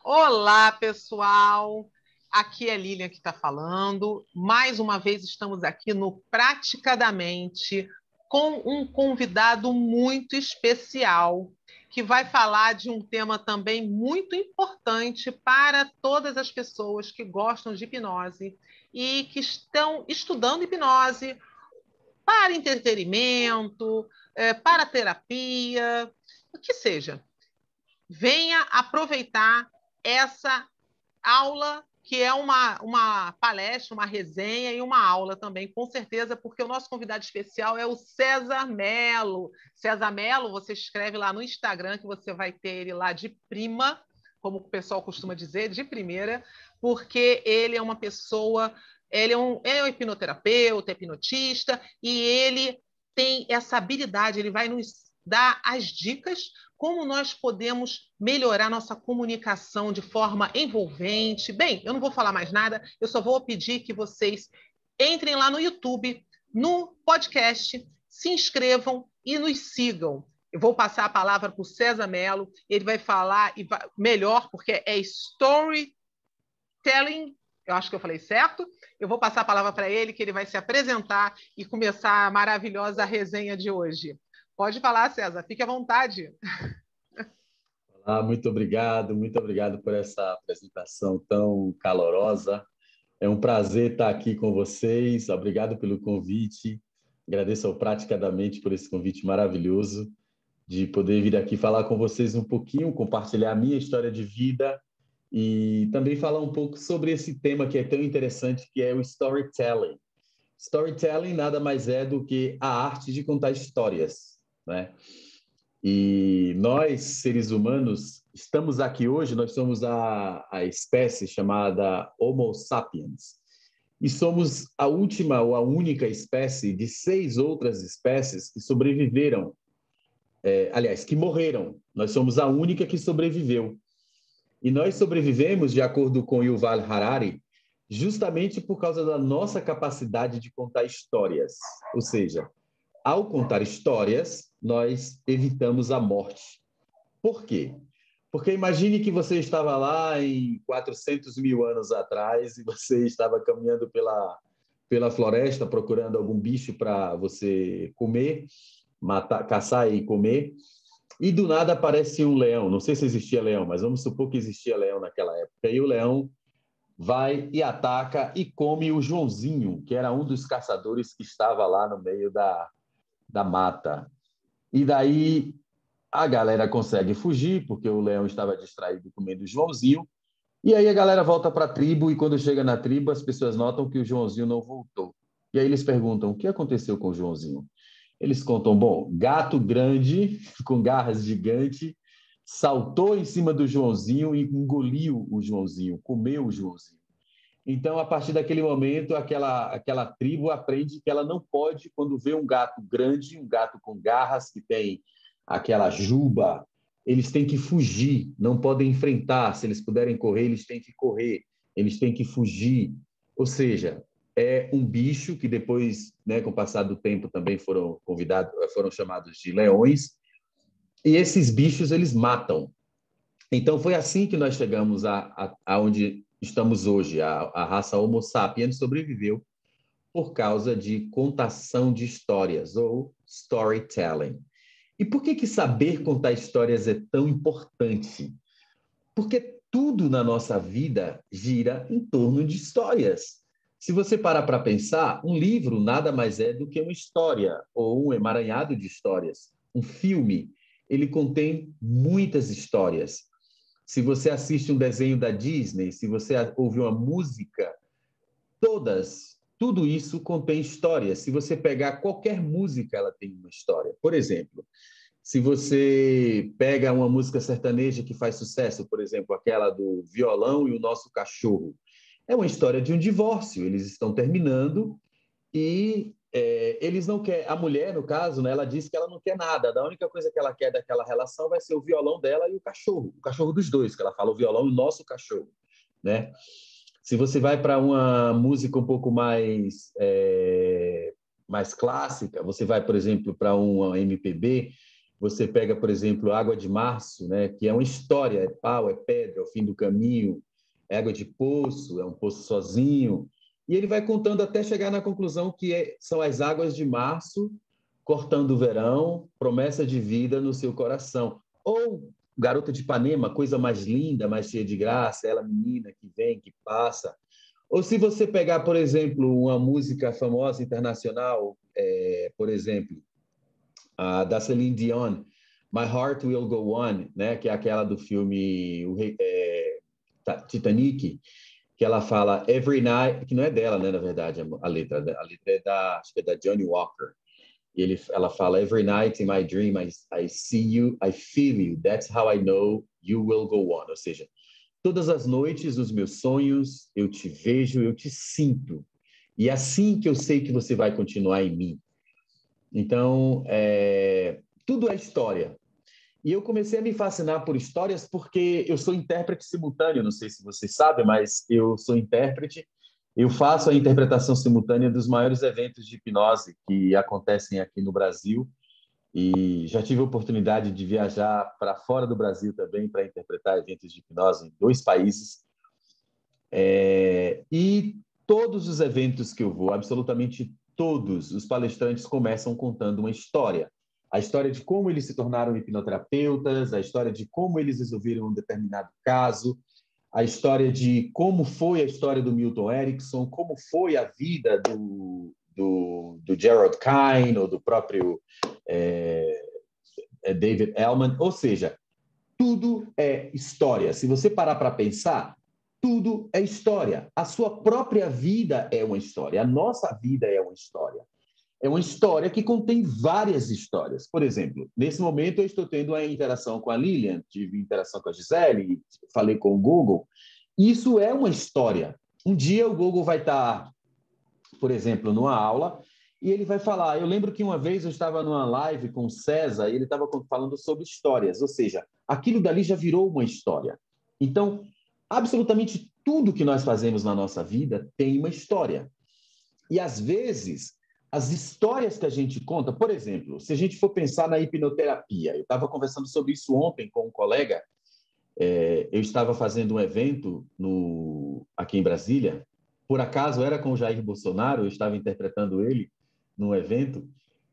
Olá, pessoal! Aqui é Lilian que está falando. Mais uma vez estamos aqui no Praticadamente com um convidado muito especial que vai falar de um tema também muito importante para todas as pessoas que gostam de hipnose e que estão estudando hipnose para entretenimento, para terapia, o que seja. Venha aproveitar essa aula, que é uma palestra, uma resenha e uma aula também, com certeza, porque o nosso convidado especial é o César Mello. César Mello, você escreve lá no Instagram, que você vai ter ele lá de prima, como o pessoal costuma dizer, de primeira, porque ele é uma pessoa, ele é um hipnoterapeuta, hipnotista, e ele tem essa habilidade, ele vai nos dar as dicas como nós podemos melhorar nossa comunicação de forma envolvente. Bem, eu não vou falar mais nada, eu só vou pedir que vocês entrem lá no YouTube, no podcast, se inscrevam e nos sigam. Eu vou passar a palavra para o César Mello, ele vai falar melhor, porque é storytelling, eu acho que eu falei certo. Eu vou passar a palavra para ele, que ele vai se apresentar e começar a maravilhosa resenha de hoje. Pode falar, César, fique à vontade. Muito obrigado por essa apresentação tão calorosa. É um prazer estar aqui com vocês. Obrigado pelo convite. Agradeço ao Praticadamente por esse convite maravilhoso de poder vir aqui falar com vocês um pouquinho, compartilhar a minha história de vida e também falar um pouco sobre esse tema que é tão interessante, que é o storytelling. Storytelling nada mais é do que a arte de contar histórias, né? E nós, seres humanos, estamos aqui hoje, nós somos a espécie chamada Homo sapiens. E somos a última ou a única espécie de 6 outras espécies que sobreviveram. Aliás, que morreram. Nós somos a única que sobreviveu. E nós sobrevivemos, de acordo com Yuval Harari, justamente por causa da nossa capacidade de contar histórias. Ou seja, ao contar histórias, nós evitamos a morte. Por quê? Porque imagine que você estava lá em 400 mil anos atrás e você estava caminhando pela floresta procurando algum bicho para você comer, matar, caçar e comer, e do nada aparece um leão. Não sei se existia leão, mas vamos supor que existia leão naquela época. E o leão vai e ataca e come o Joãozinho, que era um dos caçadores que estava lá no meio da mata. E daí a galera consegue fugir, porque o leão estava distraído comendo o Joãozinho. E aí a galera volta para a tribo, e quando chega na tribo, as pessoas notam que o Joãozinho não voltou. E aí eles perguntam, o que aconteceu com o Joãozinho? Eles contam, bom, gato grande, com garras gigantes, saltou em cima do Joãozinho e engoliu o Joãozinho, comeu o Joãozinho. Então, a partir daquele momento, aquela tribo aprende que ela não pode, quando vê um gato grande, um gato com garras, que tem aquela juba, eles têm que fugir, não podem enfrentar. Se eles puderem correr, eles têm que correr, eles têm que fugir. Ou seja, é um bicho que depois, né, com o passar do tempo, também foram chamados de leões, e esses bichos, eles matam. Então, foi assim que nós chegamos a onde estamos hoje. A raça Homo sapiens sobreviveu por causa de contação de histórias, ou storytelling. E por que saber contar histórias é tão importante? Porque tudo na nossa vida gira em torno de histórias. Se você parar para pensar, um livro nada mais é do que uma história, ou um emaranhado de histórias. Um filme, ele contém muitas histórias. Se você assiste um desenho da Disney, se você ouve uma música, tudo isso contém histórias. Se você pegar qualquer música, ela tem uma história. Por exemplo, se você pega uma música sertaneja que faz sucesso, por exemplo, aquela do Violão e o Nosso Cachorro, é uma história de um divórcio. Eles estão terminando e eles não querem. A mulher, no caso, né, ela diz que ela não quer nada. A única coisa que ela quer daquela relação vai ser o violão dela e o cachorro dos dois, que ela fala o violão e o nosso cachorro, né? Se você vai para uma música um pouco mais clássica, você vai, por exemplo, para uma MPB, Você pega, por exemplo, Água de Março, né, que é uma história, é pau, é pedra, é o fim do caminho, é água de poço, é um poço sozinho. E ele vai contando até chegar na conclusão que são as águas de março cortando o verão, promessa de vida no seu coração. Ou Garota de Ipanema, coisa mais linda, mais cheia de graça, ela menina que vem, que passa. Ou se você pegar, por exemplo, uma música famosa internacional, por exemplo, da Celine Dion, My Heart Will Go On, né, que é aquela do filme Titanic, que ela fala Every Night, que não é dela, né, na verdade, a letra é acho que é da Johnny Walker. E ela fala Every night in my dream I see you, I feel you, that's how I know you will go on. Ou seja, todas as noites nos meus sonhos eu te vejo, eu te sinto. E é assim que eu sei que você vai continuar em mim. Então, tudo é história. E eu comecei a me fascinar por histórias porque eu sou intérprete simultâneo, não sei se vocês sabem, mas eu sou intérprete. Eu faço a interpretação simultânea dos maiores eventos de hipnose que acontecem aqui no Brasil e já tive a oportunidade de viajar para fora do Brasil também para interpretar eventos de hipnose em 2 países. E todos os eventos que eu vou, absolutamente todos, os palestrantes começam contando uma história. A história de como eles se tornaram hipnoterapeutas, a história de como eles resolveram um determinado caso, a história de como foi a história do Milton Erickson, como foi a vida do Gerald Kine ou do próprio David Ellman. Ou seja, tudo é história. Se você parar para pensar, tudo é história. A sua própria vida é uma história. A nossa vida é uma história. É uma história que contém várias histórias. Por exemplo, nesse momento eu estou tendo uma interação com a Lilian, tive interação com a Gisele, falei com o Google. Isso é uma história. Um dia o Google vai estar, por exemplo, numa aula e ele vai falar. Eu lembro que uma vez eu estava numa live com o César e ele estava falando sobre histórias, ou seja, aquilo dali já virou uma história. Então, absolutamente tudo que nós fazemos na nossa vida tem uma história. E às vezes as histórias que a gente conta, por exemplo, se a gente for pensar na hipnoterapia, eu estava conversando sobre isso ontem com um colega, eu estava fazendo um evento aqui em Brasília, por acaso era com o Jair Bolsonaro, eu estava interpretando ele num evento,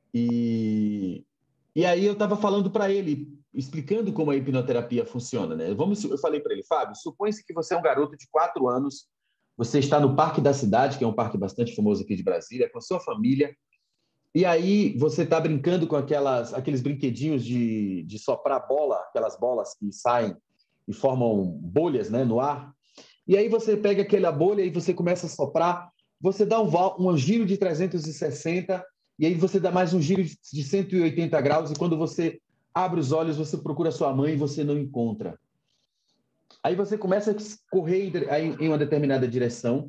e aí eu estava falando para ele, explicando como a hipnoterapia funciona, né? Eu falei para ele, Fábio, supõe-se que você é um garoto de 4 anos, você está no Parque da Cidade, que é um parque bastante famoso aqui de Brasília, com a sua família, e aí você está brincando com aqueles brinquedinhos de soprar bola, aquelas bolas que saem e formam bolhas, né, no ar. E aí você pega aquela bolha e você começa a soprar, você dá um giro de 360, e aí você dá mais um giro de 180 graus, e quando você abre os olhos, você procura sua mãe e você não encontra. Aí você começa a correr em uma determinada direção.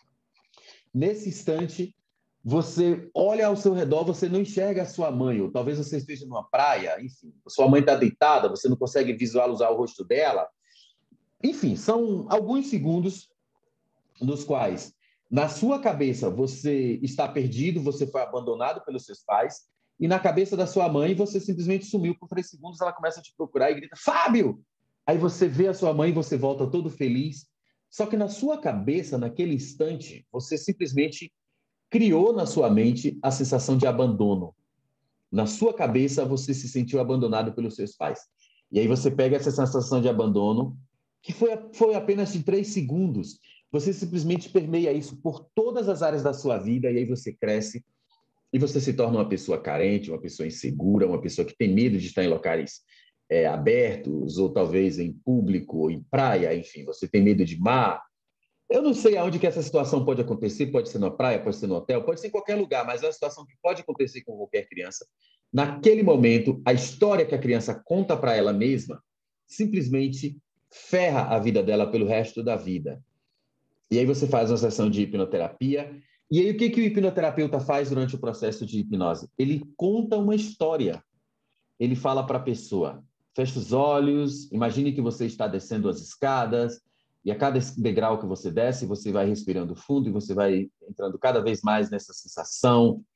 Nesse instante, você olha ao seu redor, você não enxerga a sua mãe, ou talvez você esteja numa praia, enfim, sua mãe está deitada, você não consegue visualizar o rosto dela. Enfim, são alguns segundos nos quais, na sua cabeça, você está perdido, você foi abandonado pelos seus pais, e na cabeça da sua mãe, você simplesmente sumiu por 3 segundos, ela começa a te procurar e grita, Fábio! Aí você vê a sua mãe, você volta todo feliz. Só que na sua cabeça, naquele instante, você simplesmente criou na sua mente a sensação de abandono. Na sua cabeça, você se sentiu abandonado pelos seus pais. E aí você pega essa sensação de abandono, que foi apenas de 3 segundos. Você simplesmente permeia isso por todas as áreas da sua vida, e aí você cresce, e você se torna uma pessoa carente, uma pessoa insegura, uma pessoa que tem medo de estar em locais abertos, ou talvez em público, ou em praia, enfim, você tem medo de mar. Eu não sei aonde que essa situação pode acontecer, pode ser na praia, pode ser no hotel, pode ser em qualquer lugar, mas é uma situação que pode acontecer com qualquer criança. Naquele momento, a história que a criança conta para ela mesma simplesmente ferra a vida dela pelo resto da vida. E aí você faz uma sessão de hipnoterapia. E aí o que o hipnoterapeuta faz durante o processo de hipnose? Ele conta uma história. Ele fala para a pessoa, fecha os olhos, imagine que você está descendo as escadas, e a cada degrau que você desce, você vai respirando fundo e você vai entrando cada vez mais nessa sensação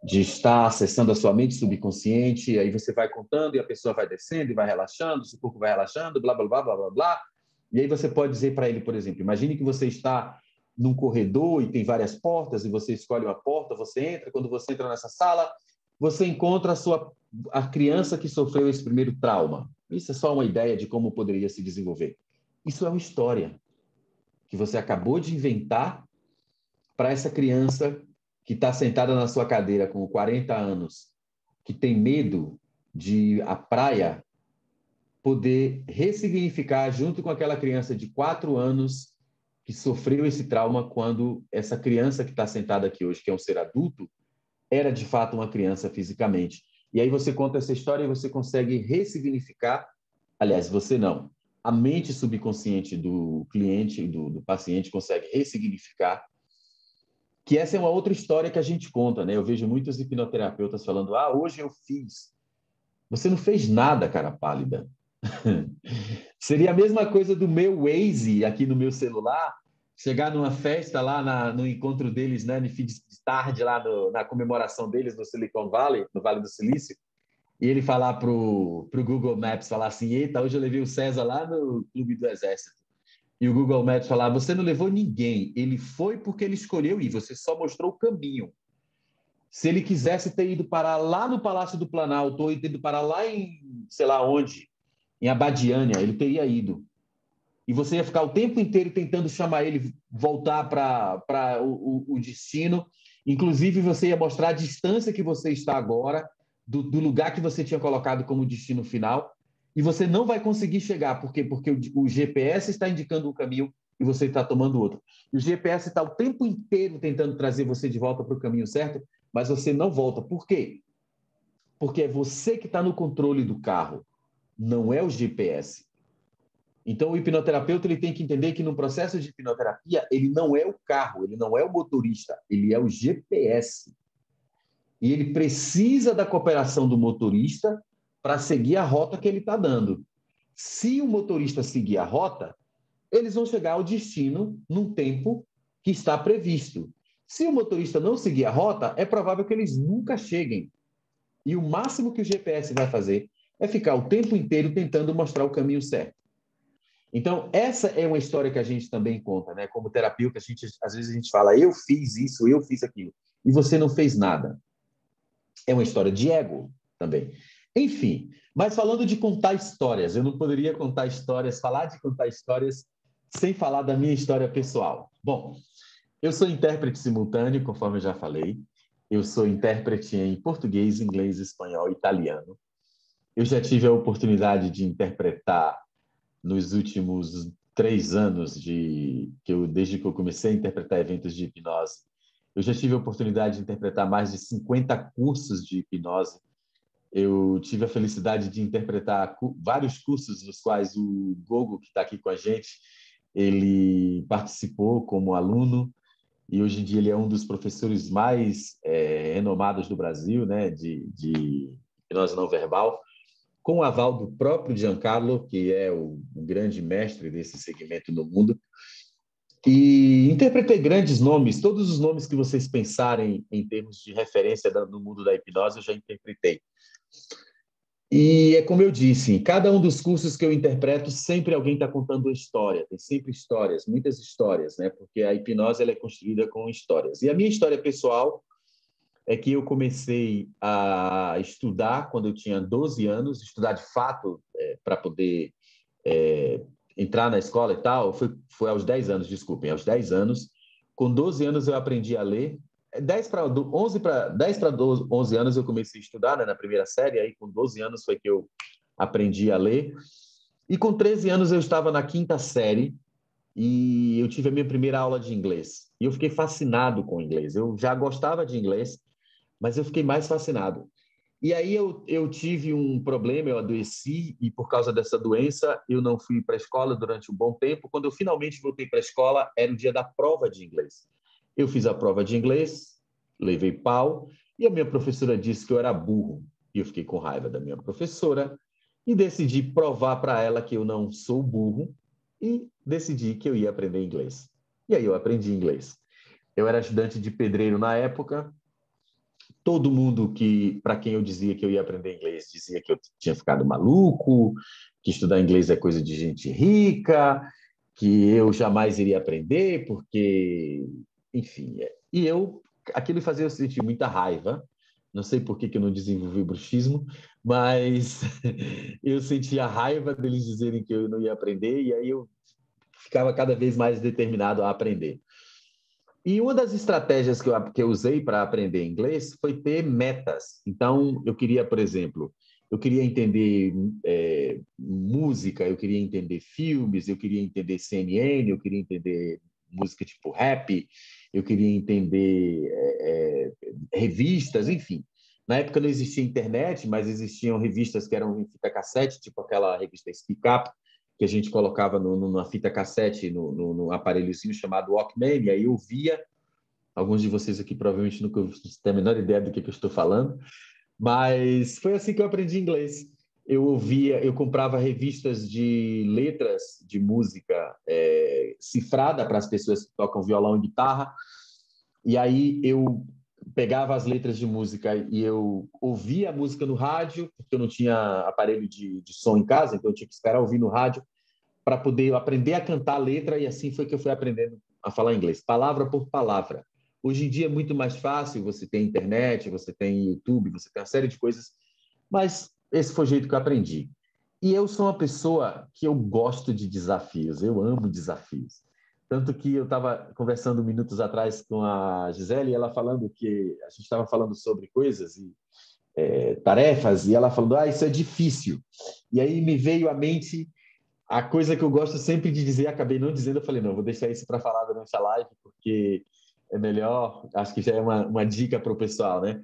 de estar acessando a sua mente subconsciente, aí você vai contando e a pessoa vai descendo e vai relaxando, seu corpo vai relaxando, blá, blá, blá, blá, blá, blá. E aí você pode dizer para ele, por exemplo, imagine que você está num corredor e tem várias portas e você escolhe uma porta, você entra, quando você entra nessa sala, você encontra a criança que sofreu esse primeiro trauma. Isso é só uma ideia de como poderia se desenvolver. Isso é uma história que você acabou de inventar para essa criança que está sentada na sua cadeira com 40 anos, que tem medo de ir à praia, poder ressignificar junto com aquela criança de 4 anos que sofreu esse trauma quando essa criança que está sentada aqui hoje, que é um ser adulto, era de fato uma criança fisicamente. E aí você conta essa história e você consegue ressignificar, aliás, você não, a mente subconsciente do cliente, do paciente, consegue ressignificar que essa é uma outra história que a gente conta, né? Eu vejo muitos hipnoterapeutas falando, hoje eu fiz. Você não fez nada, cara pálida. Seria a mesma coisa do meu Waze aqui no meu celular, chegar numa festa lá no encontro deles, né, no fim de tarde, lá na comemoração deles no Silicon Valley, no Vale do Silício, e ele falar pro Google Maps, falar assim, eita, hoje eu levei o César lá no Clube do Exército. E o Google Maps falar, você não levou ninguém, ele foi porque ele escolheu ir, você só mostrou o caminho. Se ele quisesse ter ido parar lá no Palácio do Planalto, ou ter ido parar lá em, sei lá onde, em Abadiânia, ele teria ido. E você ia ficar o tempo inteiro tentando chamar ele voltar para o destino. Inclusive, você ia mostrar a distância que você está agora do lugar que você tinha colocado como destino final. E você não vai conseguir chegar. Por quê? Porque o GPS está indicando um caminho e você está tomando outro. E o GPS está o tempo inteiro tentando trazer você de volta para o caminho certo, mas você não volta. Por quê? Porque é você que está no controle do carro, não é o GPS. Então, o hipnoterapeuta ele tem que entender que no processo de hipnoterapia, ele não é o carro, ele não é o motorista, ele é o GPS. E ele precisa da cooperação do motorista para seguir a rota que ele está dando. Se o motorista seguir a rota, eles vão chegar ao destino num tempo que está previsto. Se o motorista não seguir a rota, é provável que eles nunca cheguem. E o máximo que o GPS vai fazer é ficar o tempo inteiro tentando mostrar o caminho certo. Então, essa é uma história que a gente também conta, né? Como terapeuta, às vezes a gente fala, eu fiz isso, eu fiz aquilo, e você não fez nada. É uma história de ego também. Enfim, mas falando de contar histórias, eu não poderia contar histórias, falar de contar histórias sem falar da minha história pessoal. Bom, eu sou intérprete simultâneo, conforme eu já falei. Eu sou intérprete em português, inglês, espanhol e italiano. Eu já tive a oportunidade de interpretar nos últimos 3 anos desde que eu comecei a interpretar eventos de hipnose. Eu já tive a oportunidade de interpretar mais de 50 cursos de hipnose. Eu tive a felicidade de interpretar vários cursos nos quais o Gogo, que está aqui com a gente, ele participou como aluno e hoje em dia ele é um dos professores mais renomados do Brasil, né, de hipnose não verbal, com o aval do próprio Giancarlo, que é o grande mestre desse segmento no mundo. E interpretei grandes nomes, todos os nomes que vocês pensarem em termos de referência no mundo da hipnose, eu já interpretei. E é como eu disse, em cada um dos cursos que eu interpreto, sempre alguém está contando uma história, tem sempre histórias, muitas histórias, né? Porque a hipnose ela é construída com histórias. E a minha história pessoal é que eu comecei a estudar quando eu tinha 12 anos, estudar de fato para poder entrar na escola e tal, foi aos 10 anos, desculpem, aos 10 anos. Com 12 anos eu aprendi a ler. 10 para 11 anos eu comecei a estudar, né, na primeira série, aí com 12 anos foi que eu aprendi a ler. E com 13 anos eu estava na quinta série e eu tive a minha primeira aula de inglês. E eu fiquei fascinado com o inglês. Eu já gostava de inglês, mas eu fiquei mais fascinado. E aí eu tive um problema, eu adoeci e por causa dessa doença eu não fui para a escola durante um bom tempo. Quando eu finalmente voltei para a escola, era o dia da prova de inglês. Eu fiz a prova de inglês, levei pau e a minha professora disse que eu era burro. E eu fiquei com raiva da minha professora e decidi provar para ela que eu não sou burro e decidi que eu ia aprender inglês. E aí eu aprendi inglês. Eu era estudante de pedreiro na época, todo mundo para quem eu dizia que eu ia aprender inglês, dizia que eu tinha ficado maluco, que estudar inglês é coisa de gente rica, que eu jamais iria aprender, porque, enfim. Aquilo fazia eu sentir muita raiva. Não sei por que eu não desenvolvi bruxismo, mas eu sentia raiva deles dizerem que eu não ia aprender, e aí eu ficava cada vez mais determinado a aprender. E uma das estratégias que eu usei para aprender inglês foi ter metas. Então, eu queria, por exemplo, eu queria entender música, eu queria entender filmes, eu queria entender CNN, eu queria entender música tipo rap, eu queria entender revistas, enfim. Na época não existia internet, mas existiam revistas que eram em fita cassete, tipo aquela revista Speak Up, que a gente colocava numa fita cassete, no aparelhozinho chamado Walkman, e aí eu via, alguns de vocês aqui provavelmente nunca têm a menor ideia do que eu estou falando, mas foi assim que eu aprendi inglês. Eu comprava revistas de letras de música cifrada para as pessoas que tocam violão e guitarra, e aí eu pegava as letras de música e eu ouvia a música no rádio, porque eu não tinha aparelho de som em casa, então eu tinha que esperar ouvir no rádio para poder aprender a cantar a letra, e assim foi que eu fui aprendendo a falar inglês, palavra por palavra. Hoje em dia é muito mais fácil, você tem internet, você tem YouTube, você tem uma série de coisas, mas esse foi o jeito que eu aprendi. E eu sou uma pessoa que eu gosto de desafios, eu amo desafios. Tanto que eu estava conversando minutos atrás com a Gisele, e ela falando que a gente estava falando sobre coisas e tarefas, e ela falando, isso é difícil. E aí me veio à mente a coisa que eu gosto sempre de dizer, acabei não dizendo, eu falei, não, vou deixar isso para falar durante a live, porque é melhor, acho que já é uma dica para o pessoal, né?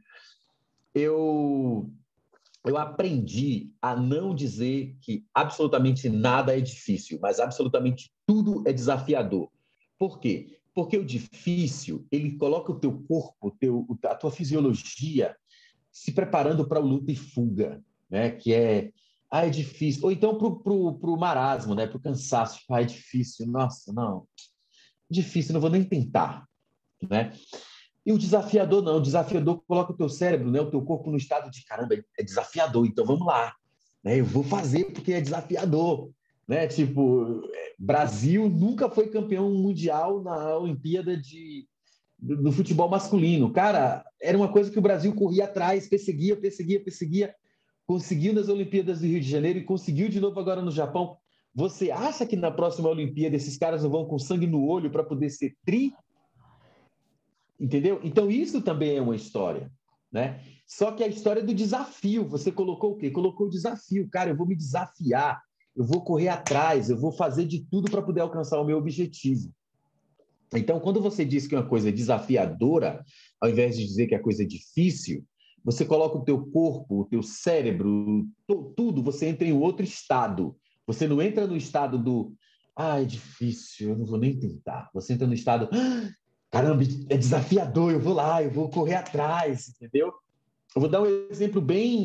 Eu aprendi a não dizer que absolutamente nada é difícil, mas absolutamente tudo é desafiador. Por quê? Porque o difícil, ele coloca o teu corpo, a tua fisiologia se preparando para o luta e fuga, né? Que é difícil. Ou então para o marasmo, né? Para o cansaço. É difícil, nossa, não. Difícil, não vou nem tentar, né? E o desafiador não, o desafiador coloca o teu cérebro, né, o teu corpo no estado de caramba, é desafiador, então vamos lá, né? Eu vou fazer porque é desafiador, né? Tipo, Brasil nunca foi campeão mundial na Olimpíada do futebol masculino. Cara, era uma coisa que o Brasil corria atrás, perseguia, conseguiu nas Olimpíadas do Rio de Janeiro e conseguiu de novo agora no Japão. Você acha que na próxima Olimpíada esses caras não vão com sangue no olho para poder ser tri? Entendeu? Então, isso também é uma história, né? Só que a história do desafio, você colocou o quê? Colocou o desafio. Cara, eu vou me desafiar, eu vou correr atrás, eu vou fazer de tudo para poder alcançar o meu objetivo. Então, quando você diz que uma coisa é desafiadora, ao invés de dizer que a coisa é difícil, você coloca o teu corpo, o teu cérebro, tudo, você entra em outro estado. Você não entra no estado do é difícil, eu não vou nem tentar. Você entra no estado caramba, é desafiador, eu vou lá, eu vou correr atrás, entendeu? Eu vou dar um exemplo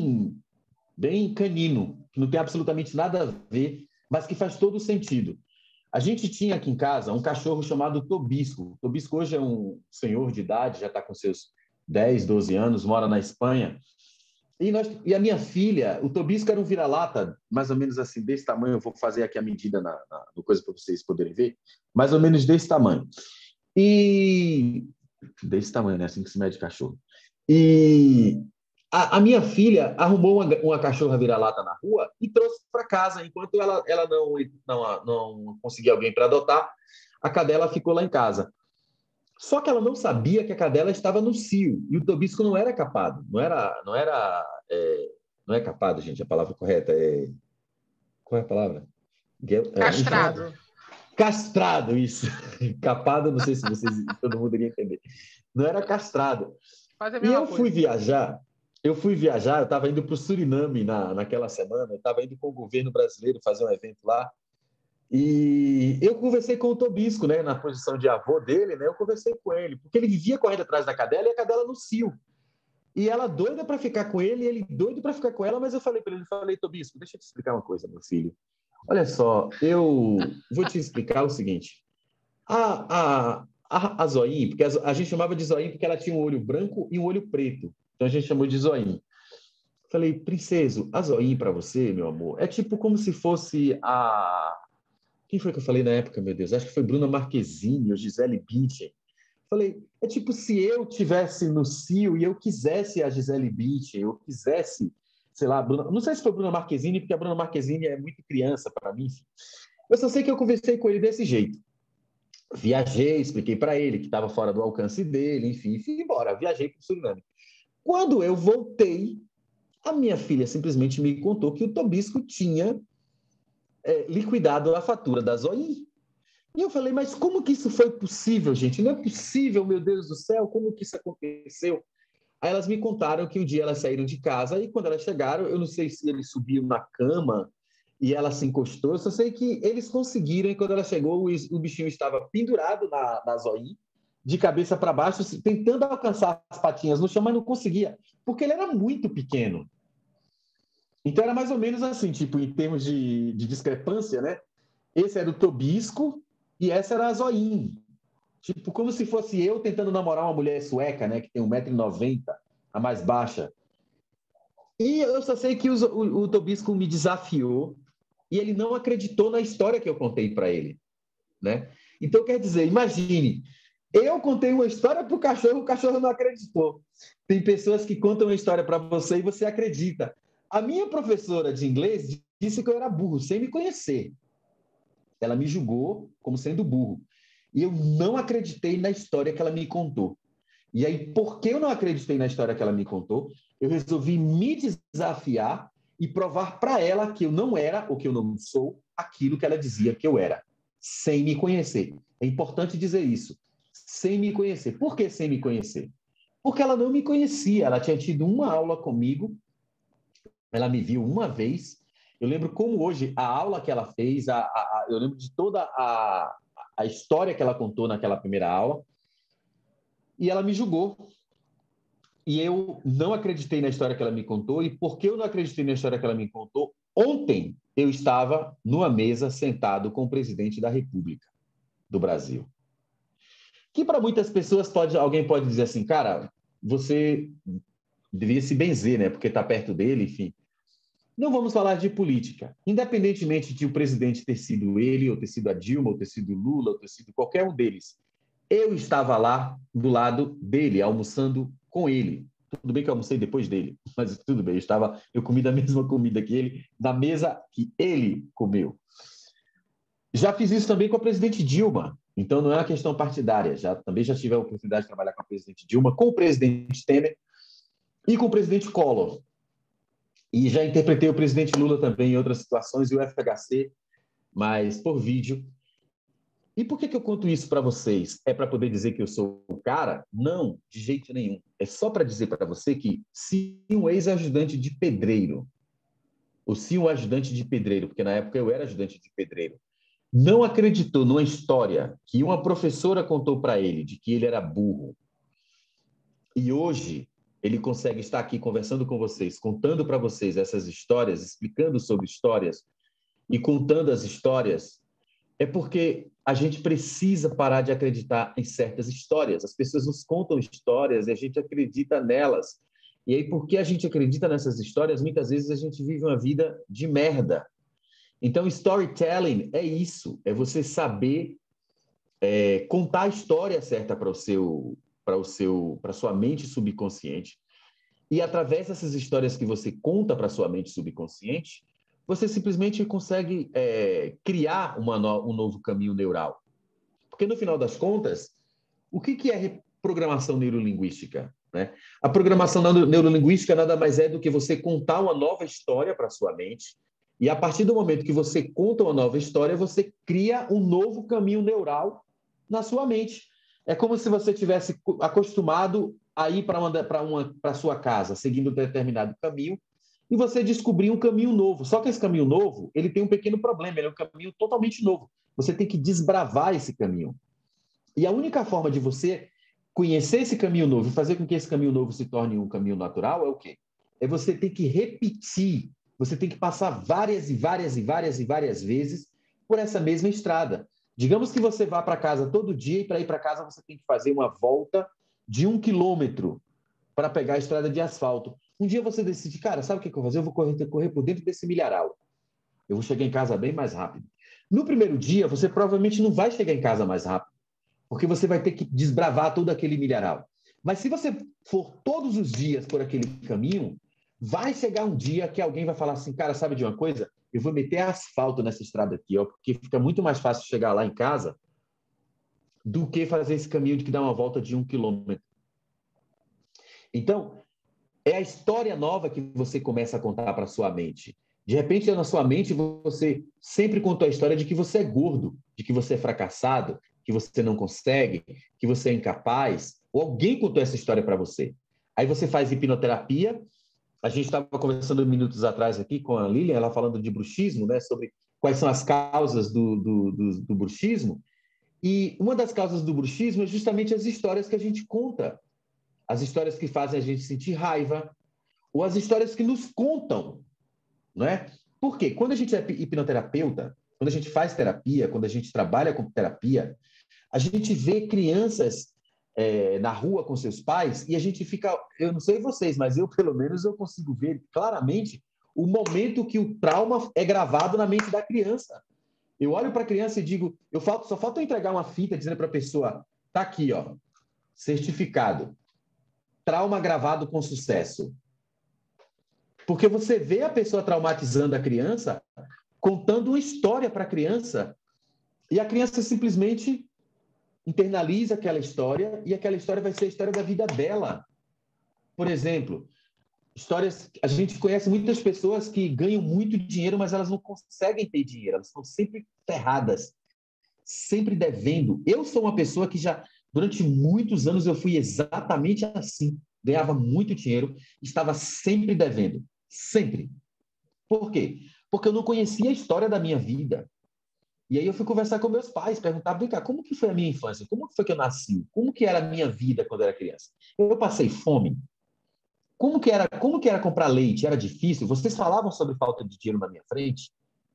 bem canino, que não tem absolutamente nada a ver, mas que faz todo o sentido. A gente tinha aqui em casa um cachorro chamado Tobisco. O Tobisco hoje é um senhor de idade, já está com seus 10, 12 anos, mora na Espanha. E a minha filha, o Tobisco era um vira-lata, mais ou menos assim, desse tamanho. Eu vou fazer aqui a medida no coisa para vocês poderem ver. Mais ou menos desse tamanho. E desse tamanho, né? Assim que se mede cachorro. E a minha filha arrumou uma cachorra vira-lata na rua e trouxe para casa. Enquanto ela não conseguia alguém para adotar, a cadela ficou lá em casa. Só que ela não sabia que a cadela estava no cio e o Tobisco não era capado. Não é capado, gente, a palavra correta é... Qual é a palavra? Enfim, Castrado. castrado, isso. Capado, não sei se todo mundo iria entender. Não era castrado. Quase a E mesma coisa. eu estava indo para o Suriname naquela semana, eu estava indo com o governo brasileiro fazer um evento lá, e eu conversei com o Tobisco, né, na posição de avô dele, né, eu conversei com ele, porque ele vivia correndo atrás da cadela e a cadela no cio. E ela doida para ficar com ele, ele doido para ficar com ela, mas eu falei para ele, Tobisco, deixa eu te explicar uma coisa, meu filho. Olha só, eu vou te explicar o seguinte. A Zoinha, porque a gente chamava de Zoinha porque ela tinha um olho branco e um olho preto. Então a gente chamou de Zoinho. Falei, princeso, a Zoinho para você, meu amor, é tipo como se fosse a... Quem foi que eu falei na época, meu Deus? Acho que foi Bruna Marquezine ou Gisele Bündchen. Falei, é tipo se eu tivesse no Cio e eu quisesse a Gisele Bündchen, eu quisesse, sei lá, Bruna... não sei se foi Bruna Marquezine, porque a Bruna Marquezine é muito criança para mim. Eu só sei que eu conversei com ele desse jeito. Viajei, expliquei para ele que estava fora do alcance dele, enfim, fui embora. Viajei para o Suriname. Quando eu voltei, a minha filha simplesmente me contou que o Tobisco tinha liquidado a fatura da Zoe. E eu falei, mas como que isso foi possível, gente? Não é possível, meu Deus do céu, como que isso aconteceu? Aí elas me contaram que um dia elas saíram de casa e quando elas chegaram, eu não sei se eles subiram na cama e ela se encostou, eu só sei que eles conseguiram e quando ela chegou, o bichinho estava pendurado na Zoe, de cabeça para baixo, tentando alcançar as patinhas no chão, mas não conseguia, porque ele era muito pequeno. Então era mais ou menos assim, tipo, em termos de discrepância, né? Esse era o Tobisco e essa era a Zoinha. Tipo, como se fosse eu tentando namorar uma mulher sueca, né? Que tem 1,90 m, a mais baixa. E eu só sei que o Tobisco me desafiou e ele não acreditou na história que eu contei para ele, né? Então, quer dizer, imagine, eu contei uma história para o cachorro não acreditou. Tem pessoas que contam uma história para você e você acredita. A minha professora de inglês disse que eu era burro, sem me conhecer. Ela me julgou como sendo burro. E eu não acreditei na história que ela me contou. E aí, porque eu não acreditei na história que ela me contou, eu resolvi me desafiar e provar para ela que eu não era, ou que eu não sou, aquilo que ela dizia que eu era, sem me conhecer. É importante dizer isso. Sem me conhecer. Por que sem me conhecer? Porque ela não me conhecia. Ela tinha tido uma aula comigo, ela me viu uma vez. Eu lembro como hoje a aula que ela fez, eu lembro de toda a história que ela contou naquela primeira aula, e ela me julgou. E eu não acreditei na história que ela me contou, e porque eu não acreditei na história que ela me contou, ontem eu estava numa mesa sentado com o presidente da República do Brasil. Que para muitas pessoas alguém pode dizer assim, cara, você devia se benzer, né? Porque está perto dele, enfim. Não vamos falar de política. Independentemente de o presidente ter sido ele, ou ter sido a Dilma, ou ter sido Lula, ou ter sido qualquer um deles, eu estava lá do lado dele, almoçando com ele. Tudo bem que eu almocei depois dele, mas tudo bem, eu comi da mesma comida que ele, na mesa que ele comeu. Já fiz isso também com a presidente Dilma, então não é uma questão partidária. Também já tive a oportunidade de trabalhar com a presidente Dilma, com o presidente Temer e com o presidente Collor. E já interpretei o presidente Lula também em outras situações, e o FHC, mas por vídeo. E por que eu conto isso para vocês? É para poder dizer que eu sou o cara? Não, de jeito nenhum. É só para dizer para você que se um ex-ajudante de pedreiro, ou se um ajudante de pedreiro, porque na época eu era ajudante de pedreiro, não acreditou numa história que uma professora contou para ele de que ele era burro, e hoje ele consegue estar aqui conversando com vocês, contando para vocês essas histórias, explicando sobre histórias e contando as histórias, é porque a gente precisa parar de acreditar em certas histórias. As pessoas nos contam histórias e a gente acredita nelas. E aí, porque a gente acredita nessas histórias, muitas vezes a gente vive uma vida de merda. Então, storytelling é isso, é você saber contar a história certa para sua mente subconsciente. E através dessas histórias que você conta para sua mente subconsciente, você simplesmente consegue criar um novo caminho neural. Porque, no final das contas, o que é programação neurolinguística? Né? A programação neurolinguística nada mais é do que você contar uma nova história para sua mente, e a partir do momento que você conta uma nova história, você cria um novo caminho neural na sua mente. É como se você tivesse acostumado a ir para a sua casa, seguindo um determinado caminho, e você descobrir um caminho novo. Só que esse caminho novo, ele tem um pequeno problema, ele é um caminho totalmente novo. Você tem que desbravar esse caminho. E a única forma de você conhecer esse caminho novo e fazer com que esse caminho novo se torne um caminho natural é o quê? É você ter que repetir, você tem que passar várias e várias e várias e várias vezes por essa mesma estrada. Digamos que você vá para casa todo dia e para ir para casa você tem que fazer uma volta de 1 quilômetro. para pegar a estrada de asfalto. Um dia você decide, cara, sabe o que eu vou fazer? Eu vou correr por dentro desse milharal. Eu vou chegar em casa bem mais rápido. No primeiro dia, você provavelmente não vai chegar em casa mais rápido, porque você vai ter que desbravar todo aquele milharal. Mas se você for todos os dias por aquele caminho, vai chegar um dia que alguém vai falar assim, cara, sabe de uma coisa? Eu vou meter asfalto nessa estrada aqui, ó, porque fica muito mais fácil chegar lá em casa do que fazer esse caminho de que dá uma volta de 1 quilômetro. Então, é a história nova que você começa a contar para a sua mente. De repente, na sua mente, você sempre contou a história de que você é gordo, de que você é fracassado, que você não consegue, que você é incapaz, ou alguém contou essa história para você. Aí você faz hipnoterapia. A gente estava conversando minutos atrás aqui com a Lilian, ela falando de bruxismo, né, sobre quais são as causas do bruxismo. E uma das causas do bruxismo é justamente as histórias que a gente conta, as histórias que fazem a gente sentir raiva, ou as histórias que nos contam, não é? Por quê? Quando a gente é hipnoterapeuta, quando a gente faz terapia, quando a gente trabalha com terapia, a gente vê crianças na rua com seus pais e a gente fica, eu não sei vocês, mas eu, pelo menos, eu consigo ver claramente o momento que o trauma é gravado na mente da criança. Eu olho para a criança e digo, só falta eu entregar uma fita dizendo para a pessoa, tá aqui, ó, certificado, trauma gravado com sucesso. Porque você vê a pessoa traumatizando a criança, contando uma história para a criança, e a criança simplesmente internaliza aquela história, e aquela história vai ser a história da vida dela. Por exemplo, a gente conhece muitas pessoas que ganham muito dinheiro, mas elas não conseguem ter dinheiro, elas estão sempre ferradas, sempre devendo. Eu sou uma pessoa que durante muitos anos, eu fui exatamente assim. Ganhava muito dinheiro, estava sempre devendo. Sempre. Por quê? Porque eu não conhecia a história da minha vida. E aí eu fui conversar com meus pais, perguntar, vem cá, como que foi a minha infância? Como foi que eu nasci? Como que era a minha vida quando eu era criança? Eu passei fome? Como que era comprar leite? Era difícil? Vocês falavam sobre falta de dinheiro na minha frente?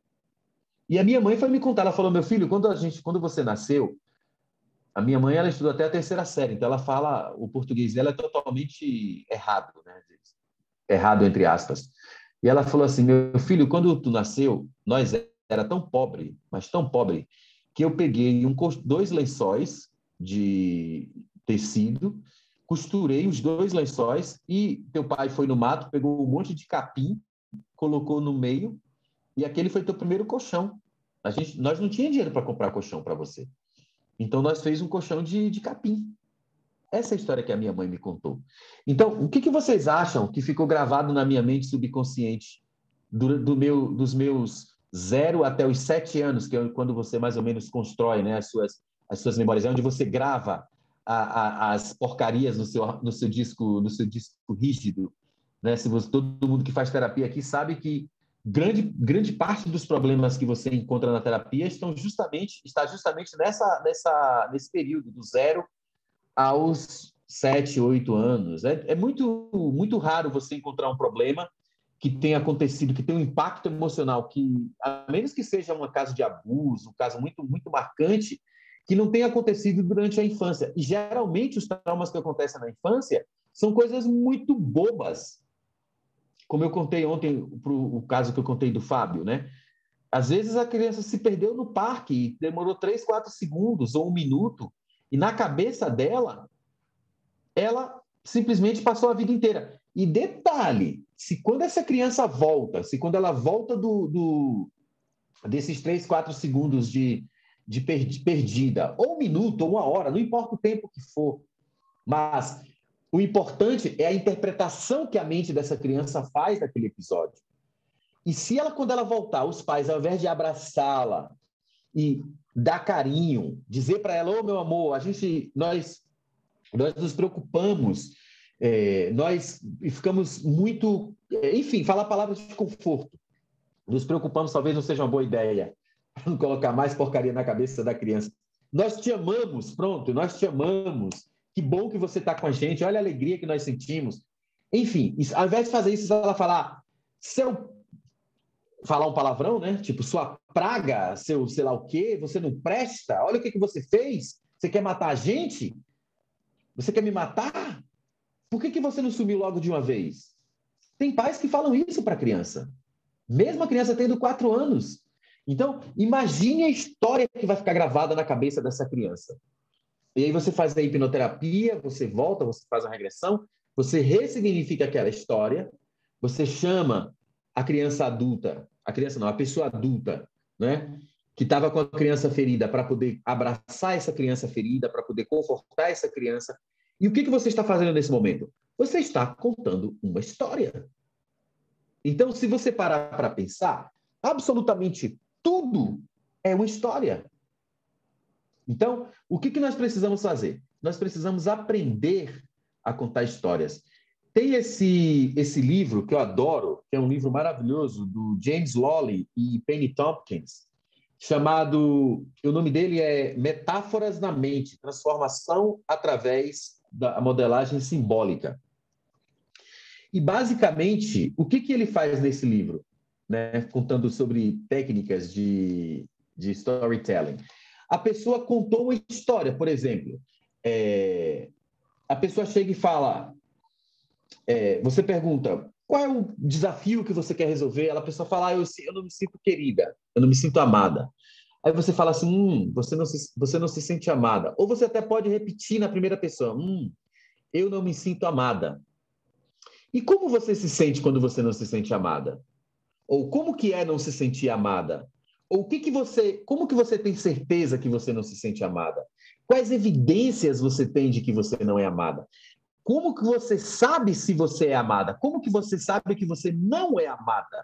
E a minha mãe foi me contar, ela falou, meu filho, quando você nasceu, a minha mãe, ela estudou até a 3ª série, então ela fala, o português dela é totalmente errado, né? Errado entre aspas. E ela falou assim, meu filho, quando tu nasceu, nós era tão pobre, mas tão pobre, que eu peguei 2 lençóis de tecido, costurei os 2 lençóis e teu pai foi no mato, pegou um monte de capim, colocou no meio e aquele foi teu primeiro colchão. Nós não tinha dinheiro para comprar colchão para você. Então, nós fez um colchão de capim. Essa é a história que a minha mãe me contou. Então, o que vocês acham que ficou gravado na minha mente subconsciente dos meus 0 até os 7 anos, que é quando você mais ou menos constrói, né, as suas memórias, é onde você grava as porcarias no seu disco rígido, né? Todo mundo que faz terapia aqui sabe que grande parte dos problemas que você encontra na terapia está justamente nesse período, do 0 aos 7, 8 anos. É muito raro você encontrar um problema que tenha acontecido, que tenha um impacto emocional, que, a menos que seja um caso de abuso, um caso muito, muito marcante, que não tenha acontecido durante a infância. E, geralmente, os traumas que acontecem na infância são coisas muito bobas. Como eu contei ontem, o caso que eu contei do Fábio, né? Às vezes a criança se perdeu no parque e demorou 3, 4 segundos ou 1 minuto, e na cabeça dela, ela simplesmente passou a vida inteira. E detalhe, quando essa criança volta, quando ela volta desses 3, 4 segundos de perdida, ou 1 minuto, ou 1 hora, não importa o tempo que for, mas o importante é a interpretação que a mente dessa criança faz daquele episódio. E se ela, quando ela voltar, os pais, ao invés de abraçá-la e dar carinho, dizer para ela, ô, meu amor, nós nos preocupamos, nós ficamos muito... enfim, falar palavras de conforto. Nos preocupamos, talvez não seja uma boa ideia, para não colocar mais porcaria na cabeça da criança. Nós te amamos, pronto, nós te amamos. Que bom que você está com a gente, olha a alegria que nós sentimos. Enfim, ao invés de fazer isso, ela falar, falar um palavrão, né? Tipo, sua praga, seu sei lá o quê, você não presta, olha o que você fez, você quer matar a gente? Você quer me matar? Por que você não sumiu logo de uma vez? Tem pais que falam isso para a criança, mesmo a criança tendo 4 anos. Então, imagine a história que vai ficar gravada na cabeça dessa criança. E aí você faz a hipnoterapia, você volta, você faz a regressão, você ressignifica aquela história, você chama a criança adulta, a criança não, a pessoa adulta, né, que estava com a criança ferida, para poder abraçar essa criança ferida, para poder confortar essa criança. E o que você está fazendo nesse momento? Você está contando uma história. Então, se você parar para pensar, absolutamente tudo é uma história. Então, o que nós precisamos fazer? Nós precisamos aprender a contar histórias. Tem esse livro que eu adoro, que é um livro maravilhoso, do James Lawley e Penny Tompkins, chamado, o nome dele é Metáforas na Mente, Transformação através da modelagem simbólica. E, basicamente, o que ele faz nesse livro, né? Contando sobre técnicas de storytelling. A pessoa contou uma história, por exemplo. A pessoa chega e fala... você pergunta, qual é o desafio que você quer resolver? A pessoa fala, eu não me sinto querida, eu não me sinto amada. Aí você fala assim, você não se sente amada. Ou você até pode repetir na primeira pessoa, eu não me sinto amada. E como você se sente quando você não se sente amada? Ou como que é não se sentir amada? Ou como que você tem certeza que você não se sente amada? Quais evidências você tem de que você não é amada? Como que você sabe se você é amada? Como que você sabe que você não é amada?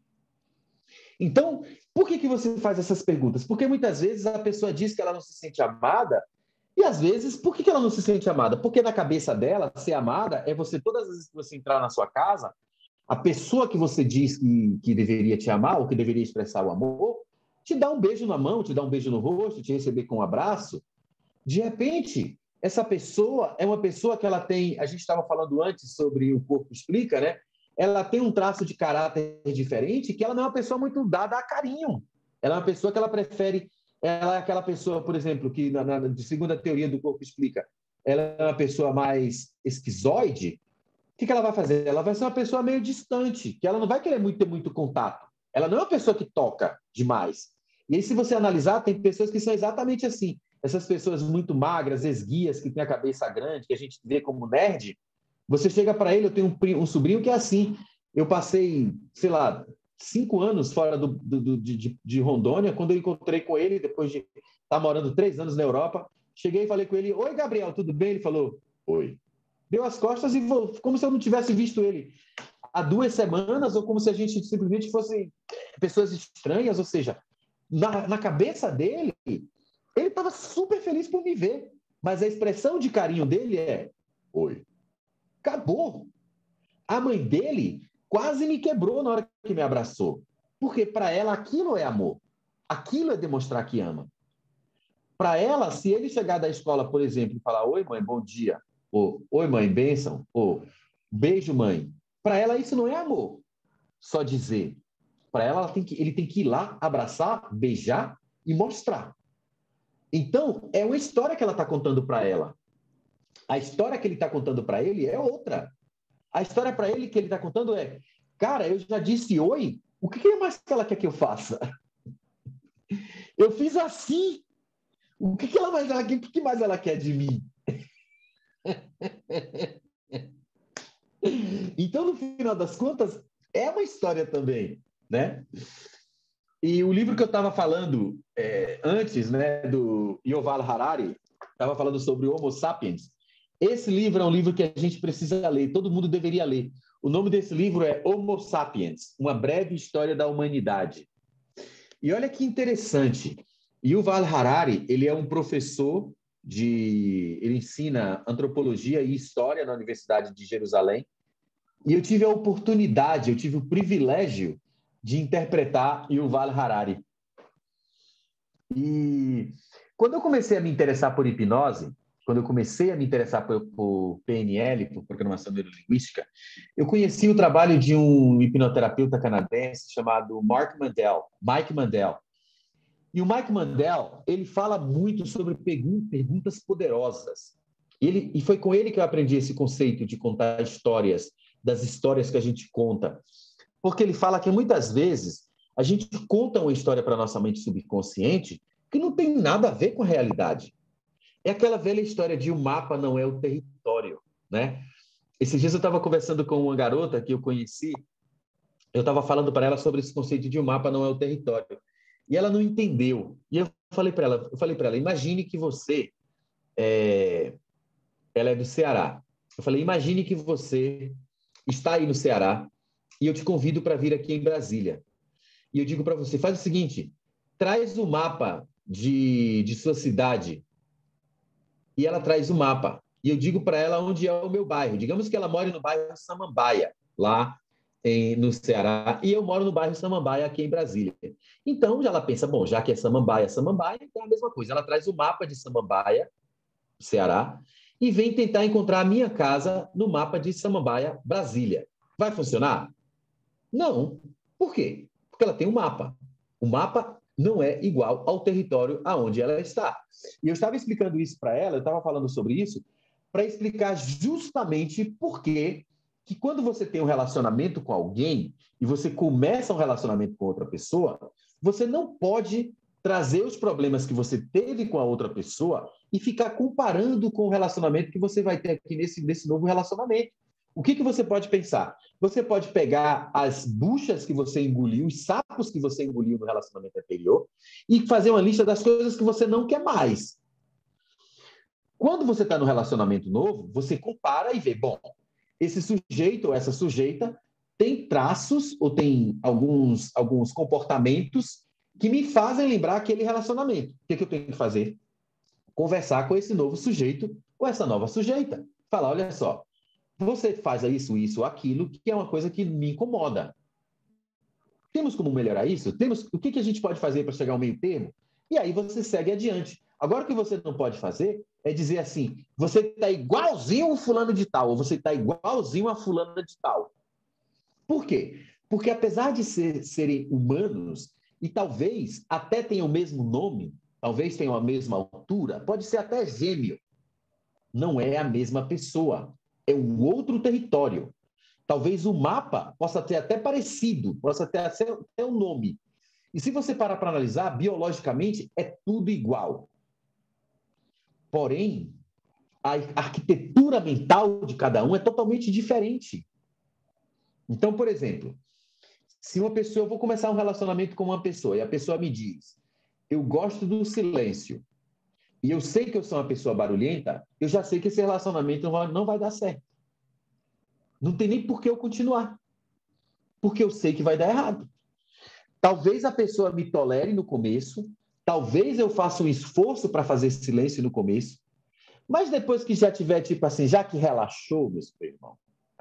Então, por que você faz essas perguntas? Porque muitas vezes a pessoa diz que ela não se sente amada, e às vezes, por que ela não se sente amada? Porque na cabeça dela, ser amada é você, todas as vezes que você entrar na sua casa, a pessoa que você diz que deveria te amar, ou que deveria expressar o amor, te dá um beijo na mão, te dá um beijo no rosto, te receber com um abraço. De repente, essa pessoa é uma pessoa que ela tem... A gente estava falando antes sobre o Corpo Explica, né? Ela tem um traço de caráter diferente, que ela não é uma pessoa muito dada a carinho. Ela é uma pessoa que ela prefere... Ela é aquela pessoa, por exemplo, que de segunda teoria do Corpo Explica, ela é uma pessoa mais esquizoide. O que ela vai fazer? Ela vai ser uma pessoa meio distante, que ela não vai querer ter muito contato. Ela não é uma pessoa que toca demais. E aí, se você analisar, tem pessoas que são exatamente assim. Essas pessoas muito magras, esguias, que têm a cabeça grande, que a gente vê como nerd, você chega para ele, eu tenho um sobrinho que é assim. Eu passei, sei lá, 5 anos fora de Rondônia, quando eu encontrei com ele, depois de estar morando 3 anos na Europa, cheguei e falei com ele, oi, Gabriel, tudo bem? Ele falou, oi. Deu as costas e como se eu não tivesse visto ele há 2 semanas, ou como se a gente simplesmente fosse pessoas estranhas, ou seja, na cabeça dele, ele estava super feliz por me ver, mas a expressão de carinho dele é oi. Acabou. A mãe dele quase me quebrou na hora que me abraçou, porque para ela aquilo é amor, aquilo é demonstrar que ama. Para ela, se ele chegar da escola, por exemplo, e falar oi, mãe, bom dia, ou oi, mãe, bênção, ou beijo, mãe, para ela isso não é amor, só dizer. Para ela, ele tem que ir lá, abraçar, beijar e mostrar. Então, é uma história que ela está contando para ela. A história que ele está contando para ele é outra. A história para ele que ele está contando é, cara, eu já disse oi, o que mais que ela quer que eu faça? Eu fiz assim. O que mais ela quer de mim? Então, no final das contas, é uma história também, né? E o livro que eu estava falando antes, né, do Yuval Harari, estava falando sobre Homo Sapiens. Esse livro é um livro que a gente precisa ler, todo mundo deveria ler. O nome desse livro é Homo Sapiens, Uma Breve História da Humanidade. E olha que interessante, Yuval Harari, ele é um professor ele ensina antropologia e história na Universidade de Jerusalém, e eu tive a oportunidade, eu tive o privilégio de interpretar Yuval Harari. E quando eu comecei a me interessar por hipnose, quando eu comecei a me interessar por PNL, por programação neurolinguística, eu conheci o trabalho de um hipnoterapeuta canadense chamado Mike Mandel. E o Mike Mandel, ele fala muito sobre perguntas poderosas. E foi com ele que eu aprendi esse conceito de contar histórias, das histórias que a gente conta. Porque ele fala que muitas vezes a gente conta uma história para a nossa mente subconsciente que não tem nada a ver com a realidade. É aquela velha história de o mapa não é o território, né? Esses dias eu estava conversando com uma garota que eu conheci, eu estava falando para ela sobre esse conceito de o mapa não é o território. E ela não entendeu. E eu falei para ela, imagine que você ela é do Ceará. Eu falei, imagine que você está aí no Ceará e eu te convido para vir aqui em Brasília. E eu digo para você, faz o seguinte, traz o mapa de sua cidade. E ela traz o mapa. E eu digo para ela onde é o meu bairro. Digamos que ela mora no bairro Samambaia, lá no Ceará, e eu moro no bairro Samambaia, aqui em Brasília. Então, ela pensa, bom, já que é Samambaia, Samambaia, então é a mesma coisa. Ela traz o mapa de Samambaia, Ceará, e vem tentar encontrar a minha casa no mapa de Samambaia, Brasília. Vai funcionar? Não. Por quê? Porque ela tem um mapa. O mapa não é igual ao território aonde ela está. E eu estava explicando isso para ela, eu estava falando sobre isso, para explicar justamente por que quando você tem um relacionamento com alguém e você começa um relacionamento com outra pessoa, você não pode trazer os problemas que você teve com a outra pessoa e ficar comparando com o relacionamento que você vai ter aqui nesse novo relacionamento. O que você pode pensar? Você pode pegar as buchas que você engoliu, os sapos que você engoliu no relacionamento anterior e fazer uma lista das coisas que você não quer mais. Quando você está no relacionamento novo, você compara e vê, bom, esse sujeito ou essa sujeita tem traços ou tem alguns comportamentos que me fazem lembrar aquele relacionamento. O que eu tenho que fazer? Conversar com esse novo sujeito ou essa nova sujeita. Falar, olha só, você faz isso, aquilo, que é uma coisa que me incomoda. Temos como melhorar isso? O que a gente pode fazer para chegar ao meio termo? E aí você segue adiante. Agora, o que você não pode fazer é dizer assim, você está igualzinho o fulano de tal, ou você está igualzinho a fulana de tal. Por quê? Porque apesar de serem humanos, e talvez até tenham o mesmo nome, talvez tenham a mesma altura, pode ser até gêmeo, não é a mesma pessoa, é um outro território. Talvez o mapa possa ter até parecido, possa ter até um nome. E se você parar para analisar, biologicamente é tudo igual. Porém, a arquitetura mental de cada um é totalmente diferente. Então, por exemplo, se uma pessoa, eu vou começar um relacionamento com uma pessoa e a pessoa me diz, eu gosto do silêncio, e eu sei que eu sou uma pessoa barulhenta, eu já sei que esse relacionamento não vai dar certo. Não tem nem por que eu continuar, porque eu sei que vai dar errado. Talvez a pessoa me tolere no começo, talvez eu faça um esforço para fazer silêncio no começo, mas depois que já tiver, tipo assim, já que relaxou, meu irmão,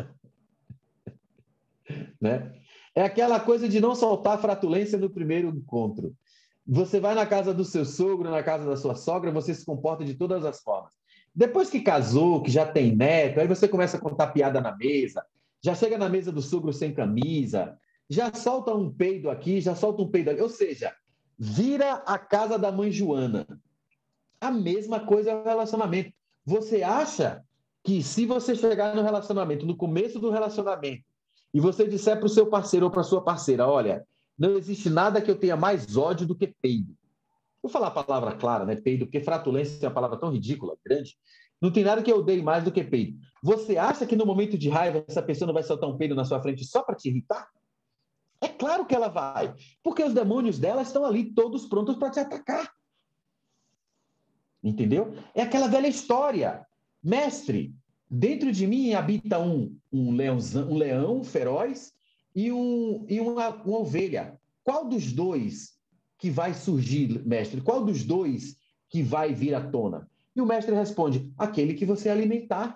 né? É aquela coisa de não soltar fratulência no primeiro encontro. Você vai na casa do seu sogro, na casa da sua sogra, você se comporta de todas as formas. Depois que casou, que já tem neto, aí você começa a contar piada na mesa, já chega na mesa do sogro sem camisa, já solta um peido aqui, já solta um peido ali. Ou seja, vira a casa da mãe Joana. A mesma coisa é o relacionamento. Você acha que se você chegar no relacionamento, no começo do relacionamento, e você disser para o seu parceiro ou para a sua parceira, olha, não existe nada que eu tenha mais ódio do que peido. Vou falar a palavra clara, né? Peido, porque fratulência é uma palavra tão ridícula, grande. Não tem nada que eu odeie mais do que peido. Você acha que no momento de raiva essa pessoa não vai soltar um peido na sua frente só para te irritar? É claro que ela vai, porque os demônios dela estão ali todos prontos para te atacar. Entendeu? É aquela velha história. Mestre, dentro de mim habita um leão feroz e uma ovelha. Qual dos dois que vai surgir, mestre? Qual dos dois que vai vir à tona? E o mestre responde, aquele que você alimentar.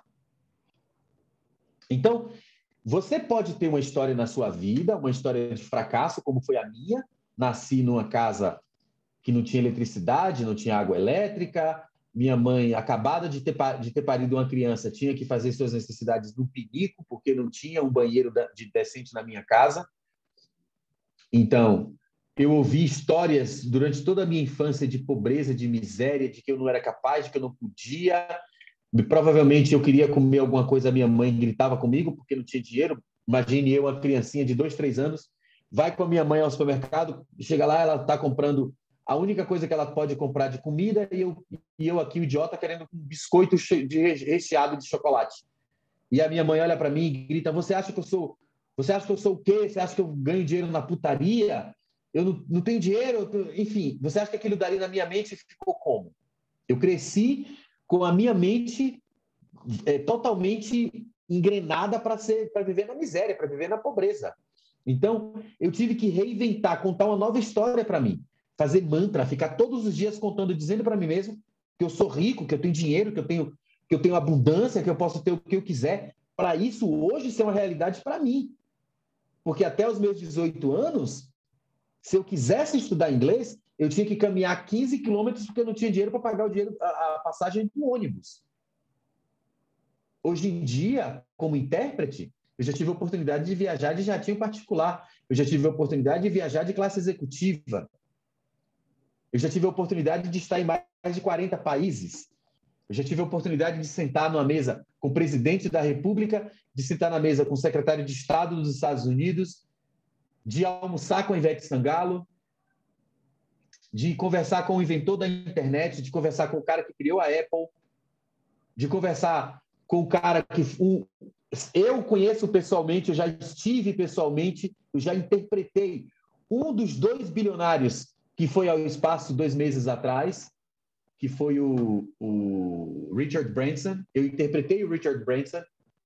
Então, você pode ter uma história na sua vida, uma história de fracasso, como foi a minha. Nasci numa casa que não tinha eletricidade, não tinha água elétrica. Minha mãe, acabada de ter parido uma criança, tinha que fazer suas necessidades no pinico, porque não tinha um banheiro decente na minha casa. Então, eu ouvi histórias durante toda a minha infância de pobreza, de miséria, de que eu não era capaz, de que eu não podia. Provavelmente eu queria comer alguma coisa, a minha mãe gritava comigo porque não tinha dinheiro. Imagine eu, uma criancinha de 2, 3 anos, vai com a minha mãe ao supermercado, chega lá, ela está comprando a única coisa que ela pode comprar de comida e eu aqui, o idiota, querendo um biscoito recheado de chocolate. E a minha mãe olha para mim e grita: você acha que eu sou o quê? Você acha que eu ganho dinheiro na putaria? Eu não tenho dinheiro? Enfim, você acha que aquilo dali na minha mente ficou como? Eu cresci com a minha mente totalmente engrenada para viver na miséria, para viver na pobreza. Então, eu tive que reinventar, contar uma nova história para mim, fazer mantra, ficar todos os dias contando, dizendo para mim mesmo que eu sou rico, que eu tenho dinheiro, que eu tenho abundância, que eu posso ter o que eu quiser, para isso hoje ser uma realidade para mim. Porque até os meus 18 anos, se eu quisesse estudar inglês, eu tinha que caminhar 15 quilômetros porque eu não tinha dinheiro para pagar a passagem do ônibus. Hoje em dia, como intérprete, eu já tive a oportunidade de viajar de jatinho particular, eu já tive a oportunidade de viajar de classe executiva, eu já tive a oportunidade de estar em mais de 40 países, eu já tive a oportunidade de sentar numa mesa com o presidente da República, de sentar na mesa com o secretário de Estado dos Estados Unidos, de almoçar com a Ivete Sangalo, de conversar com o inventor da internet, de conversar com o cara que criou a Apple, de conversar com o cara que eu conheço pessoalmente, eu já estive pessoalmente, eu já interpretei um dos 2 bilionários que foi ao espaço 2 meses atrás, que foi o Richard Branson. Eu interpretei o Richard Branson.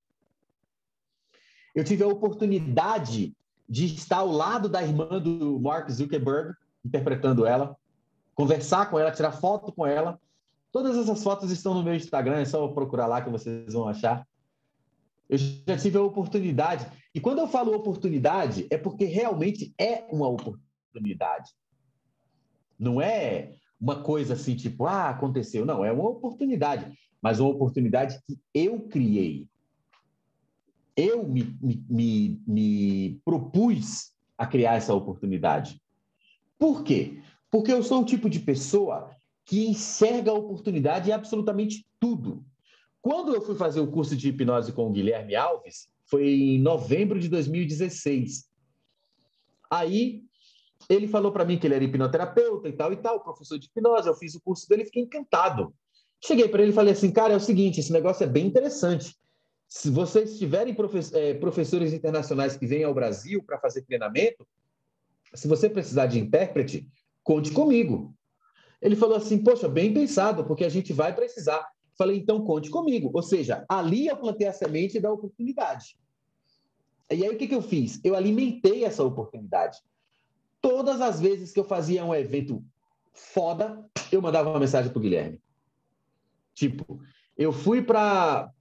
Eu tive a oportunidade de estar ao lado da irmã do Mark Zuckerberg, interpretando ela, conversar com ela, tirar foto com ela. Todas essas fotos estão no meu Instagram, é só procurar lá que vocês vão achar. Eu já tive a oportunidade. E quando eu falo oportunidade, é porque realmente é uma oportunidade. Não é uma coisa assim, tipo, aconteceu. Não, é uma oportunidade. Mas uma oportunidade que eu criei. Eu me propus a criar essa oportunidade. Por quê? Porque eu sou o tipo de pessoa que enxerga a oportunidade em absolutamente tudo. Quando eu fui fazer o curso de hipnose com o Guilherme Alves, foi em novembro de 2016. Aí, ele falou para mim que ele era hipnoterapeuta e tal, professor de hipnose. Eu fiz o curso dele e fiquei encantado. Cheguei para ele e falei assim: cara, é o seguinte, esse negócio é bem interessante. Se vocês tiverem professores internacionais que vêm ao Brasil para fazer treinamento, se você precisar de intérprete, conte comigo. Ele falou assim: poxa, bem pensado, porque a gente vai precisar. Falei: então conte comigo. Ou seja, ali eu plantei a semente da oportunidade. E aí o que eu fiz? Eu alimentei essa oportunidade. Todas as vezes que eu fazia um evento foda, eu mandava uma mensagem para o Guilherme. Tipo, eu fui para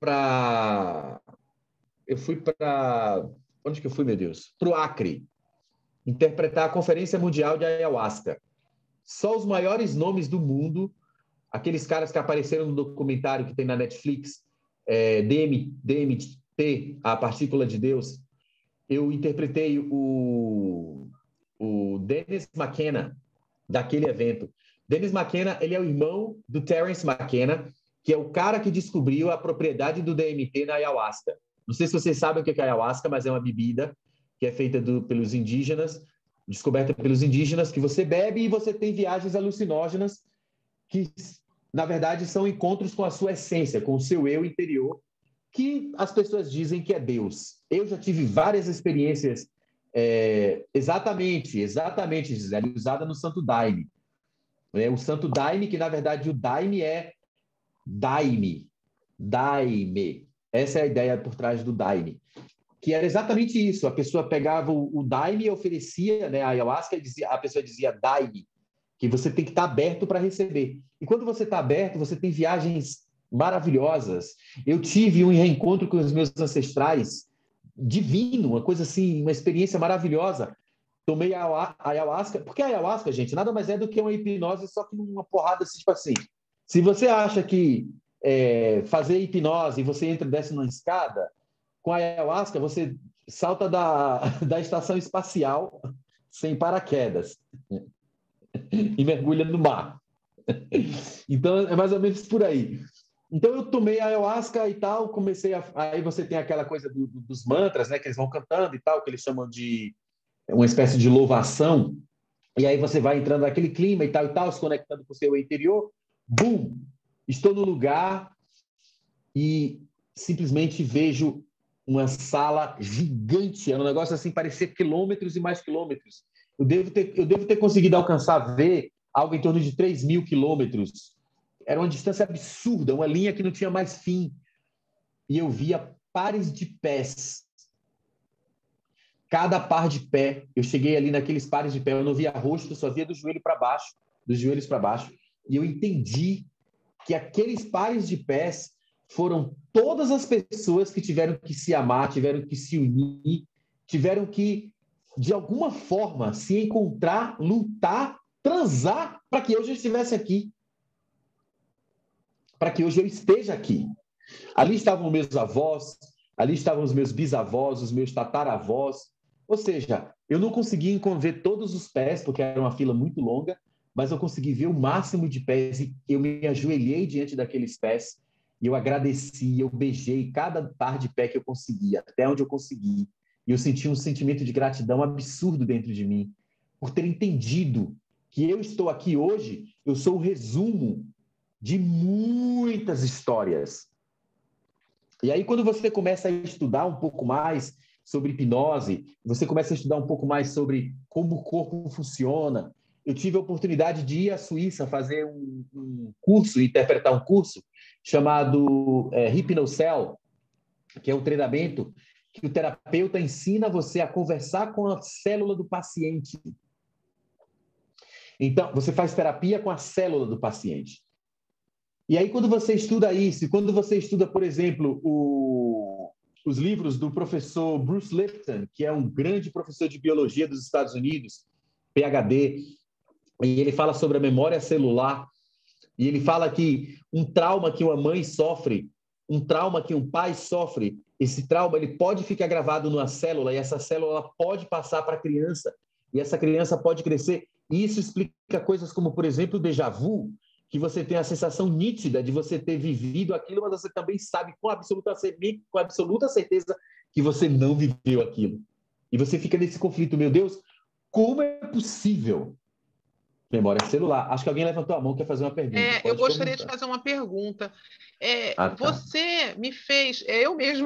onde que eu fui, meu Deus? Para o Acre, interpretar a Conferência Mundial de Ayahuasca. Só os maiores nomes do mundo, aqueles caras que apareceram no documentário que tem na Netflix, DMT, A Partícula de Deus. Eu interpretei o Dennis McKenna, daquele evento. Dennis McKenna, ele é o irmão do Terence McKenna, que é o cara que descobriu a propriedade do DMT na ayahuasca. Não sei se vocês sabem o que é ayahuasca, mas é uma bebida que é feita pelos indígenas, descoberta pelos indígenas, que você bebe e você tem viagens alucinógenas que, na verdade, são encontros com a sua essência, com o seu eu interior, que as pessoas dizem que é Deus. Eu já tive várias experiências exatamente, Gisele, usada no Santo Daime. O Santo Daime, que na verdade o Daime é Daime. Essa é a ideia por trás do Daime. Que era exatamente isso. A pessoa pegava o Daime e oferecia, né, a ayahuasca, a pessoa dizia Daime, que você tem que estar aberto para receber. E quando você está aberto, você tem viagens maravilhosas. Eu tive um reencontro com os meus ancestrais divino, uma coisa assim, uma experiência maravilhosa. Tomei a ayahuasca, porque a ayahuasca, gente, nada mais é do que uma hipnose, só que uma porrada assim, tipo assim. Se você acha que fazer hipnose e você entra e desce numa escada, com a ayahuasca você salta da estação espacial sem paraquedas e mergulha no mar. Então, é mais ou menos por aí. Então, eu tomei a ayahuasca e tal, comecei a... Aí você tem aquela coisa dos mantras, né? Que eles vão cantando e tal, que eles chamam de uma espécie de louvação. E aí você vai entrando naquele clima e tal, se conectando com o seu interior. Bum! Estou no lugar e simplesmente vejo uma sala gigante. Era um negócio assim, parecia quilômetros e mais quilômetros. Eu devo ter conseguido alcançar, ver algo em torno de 3.000 quilômetros. Era uma distância absurda, uma linha que não tinha mais fim. E eu via pares de pés. Cada par de pé, eu cheguei ali naqueles pares de pé, eu não via rosto, só via do joelho para baixo, dos joelhos para baixo. E eu entendi que aqueles pares de pés foram todas as pessoas que tiveram que se amar, tiveram que se unir, tiveram que, de alguma forma, se encontrar, lutar, transar, para que hoje eu estivesse aqui. Para que hoje eu esteja aqui. Ali estavam meus avós, ali estavam os meus bisavós, os meus tataravós. Ou seja, eu não consegui ver todos os pés, porque era uma fila muito longa, mas eu consegui ver o máximo de pés e eu me ajoelhei diante daqueles pés e eu agradeci, eu beijei cada par de pé que eu conseguia, até onde eu consegui. E eu senti um sentimento de gratidão absurdo dentro de mim, por ter entendido que eu estou aqui hoje, eu sou o resumo de muitas histórias. E aí, quando você começa a estudar um pouco mais sobre hipnose, você começa a estudar um pouco mais sobre como o corpo funciona. Eu tive a oportunidade de ir à Suíça fazer um curso, interpretar um curso chamado Hypnocell, que é um treinamento que o terapeuta ensina você a conversar com a célula do paciente. Então, você faz terapia com a célula do paciente. E aí, quando você estuda isso, e quando você estuda, por exemplo, os livros do professor Bruce Lipton, que é um grande professor de biologia dos Estados Unidos, PhD, e ele fala sobre a memória celular, e ele fala que um trauma que uma mãe sofre, um trauma que um pai sofre, esse trauma ele pode ficar gravado numa célula, e essa célula pode passar para a criança, e essa criança pode crescer. E isso explica coisas como, por exemplo, o déjà vu, que você tem a sensação nítida de você ter vivido aquilo, mas você também sabe com absoluta certeza que você não viveu aquilo. E você fica nesse conflito, meu Deus, como é possível? Memória celular. Acho que alguém levantou a mão, quer fazer uma pergunta. Eu Pode gostaria de perguntar. fazer uma pergunta. Tá. Você me fez, eu mesmo,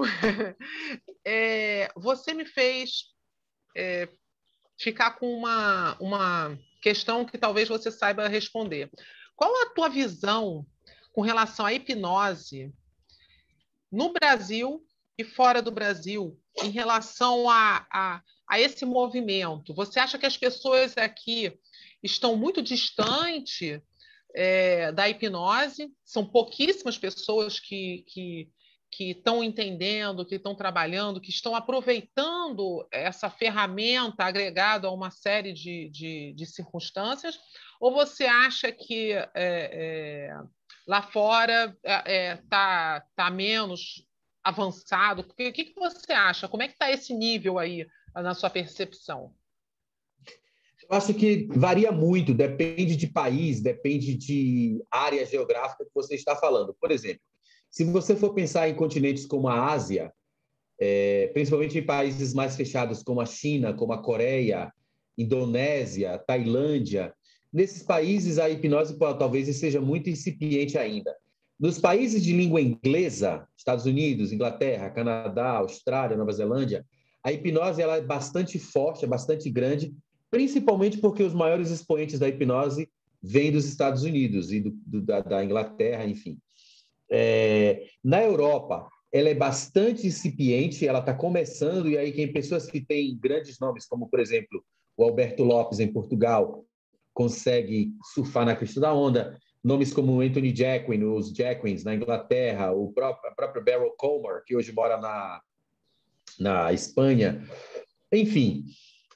você me fez ficar com uma questão que talvez você saiba responder. Qual a tua visão com relação à hipnose no Brasil e fora do Brasil em relação a esse movimento? Você acha que as pessoas aqui estão muito distantes da hipnose? São pouquíssimas pessoas que estão entendendo, que estão trabalhando, que estão aproveitando essa ferramenta agregada a uma série de circunstâncias? Ou você acha que lá fora tá menos avançado? O que você acha? Como é que está esse nível aí na sua percepção? Eu acho que varia muito, depende de país, depende de área geográfica que você está falando. Por exemplo, se você for pensar em continentes como a Ásia, principalmente em países mais fechados como a China, como a Coreia, Indonésia, Tailândia, nesses países a hipnose talvez seja muito incipiente ainda. Nos países de língua inglesa, Estados Unidos, Inglaterra, Canadá, Austrália, Nova Zelândia, a hipnose ela é bastante forte, é bastante grande, principalmente porque os maiores expoentes da hipnose vêm dos Estados Unidos e da Inglaterra, enfim. Na Europa, ela é bastante incipiente, ela está começando, e aí tem pessoas que têm grandes nomes, como, por exemplo, o Alberto Lopes, em Portugal, consegue surfar na crista da onda, nomes como Anthony Jacquin, os Jacquins, na Inglaterra, a própria Beryl Comer, que hoje mora na Espanha, enfim.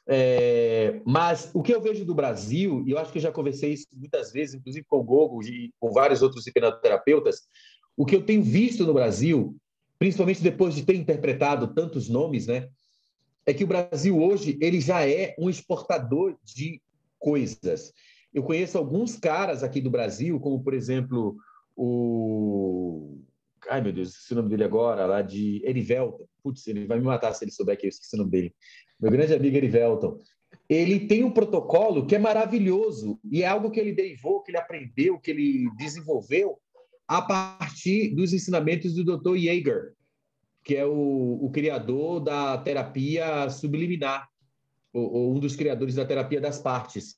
Mas o que eu vejo do Brasil, e eu acho que eu já conversei isso muitas vezes, inclusive com o Gogo e com vários outros hipnoterapeutas, o que eu tenho visto no Brasil, principalmente depois de ter interpretado tantos nomes, né, é que o Brasil hoje ele já é um exportador de coisas. Eu conheço alguns caras aqui do Brasil, como, por exemplo, Ai, meu Deus, esqueci o nome dele agora, lá de Erivelton. Putz, ele vai me matar se ele souber que eu esqueci o nome dele. Meu grande amigo Erivelton. Ele tem um protocolo que é maravilhoso e é algo que ele derivou, que ele aprendeu, que ele desenvolveu a partir dos ensinamentos do Dr. Yeager, que é o criador da terapia subliminar, ou um dos criadores da terapia das partes,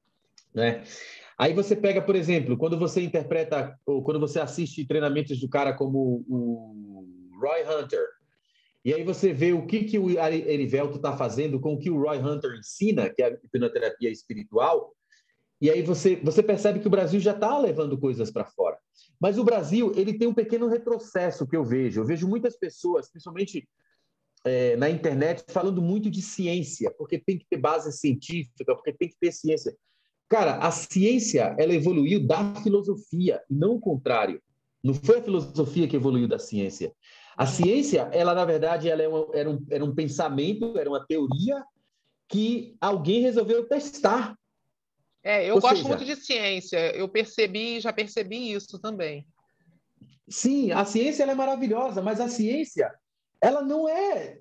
né? Aí você pega, por exemplo, quando você interpreta, ou quando você assiste treinamentos do cara como o Roy Hunter, e aí você vê o que o Erivelto está fazendo com o que o Roy Hunter ensina, que é a hipnoterapia espiritual, e aí você percebe que o Brasil já está levando coisas para fora. Mas o Brasil, ele tem um pequeno retrocesso que eu vejo. Eu vejo muitas pessoas, principalmente na internet, falando muito de ciência, porque tem que ter base científica, porque tem que ter ciência. Cara, a ciência, ela evoluiu da filosofia, e não o contrário. Não foi a filosofia que evoluiu da ciência. A ciência, ela, na verdade, ela era um pensamento, era uma teoria que alguém resolveu testar. Eu gosto muito de ciência. Já percebi isso também. Sim, a ciência ela é maravilhosa, mas a ciência ela não é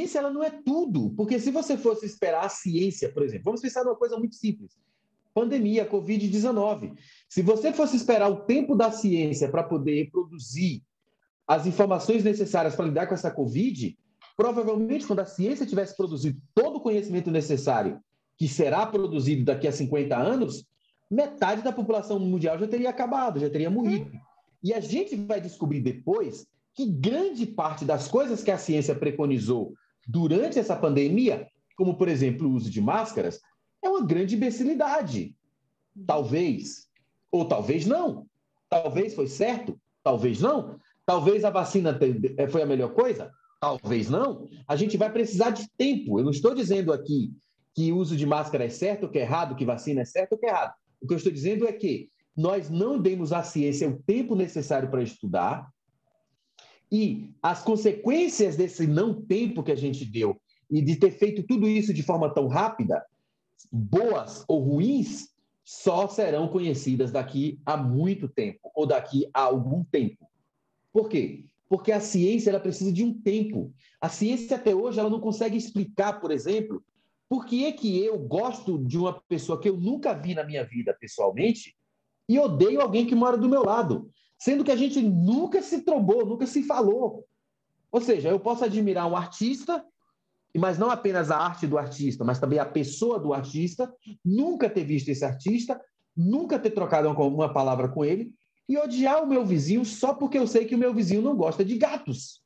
tudo. Porque se você fosse esperar a ciência, por exemplo, vamos pensar numa coisa muito simples. Pandemia, Covid-19. Se você fosse esperar o tempo da ciência para poder produzir as informações necessárias para lidar com essa Covid, provavelmente, quando a ciência tivesse produzido todo o conhecimento necessário que será produzido daqui a 50 anos, metade da população mundial já teria acabado, já teria morrido. E a gente vai descobrir depois que grande parte das coisas que a ciência preconizou durante essa pandemia, como, por exemplo, o uso de máscaras, é uma grande imbecilidade. Talvez. Ou talvez não. Talvez foi certo, talvez não. Talvez a vacina foi a melhor coisa, talvez não. A gente vai precisar de tempo. Eu não estou dizendo aqui que o uso de máscara é certo ou que é errado, que vacina é certo ou que é errado. O que eu estou dizendo é que nós não demos à ciência o tempo necessário para estudar e as consequências desse não tempo que a gente deu e de ter feito tudo isso de forma tão rápida, boas ou ruins, só serão conhecidas daqui a muito tempo ou daqui a algum tempo. Por quê? Porque a ciência ela precisa de um tempo. A ciência até hoje ela não consegue explicar, por exemplo, por que é que eu gosto de uma pessoa que eu nunca vi na minha vida pessoalmente e odeio alguém que mora do meu lado, sendo que a gente nunca se trombou, nunca se falou. Ou seja, eu posso admirar um artista, mas não apenas a arte do artista, mas também a pessoa do artista, nunca ter visto esse artista, nunca ter trocado uma palavra com ele, e odiar o meu vizinho só porque eu sei que o meu vizinho não gosta de gatos.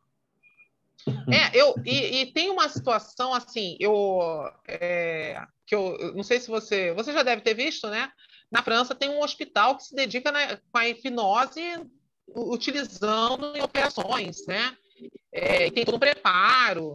E tem uma situação assim, que eu não sei se você já deve ter visto, né? Na França tem um hospital que se dedica com a hipnose utilizando em operações, né? E tem todo um preparo.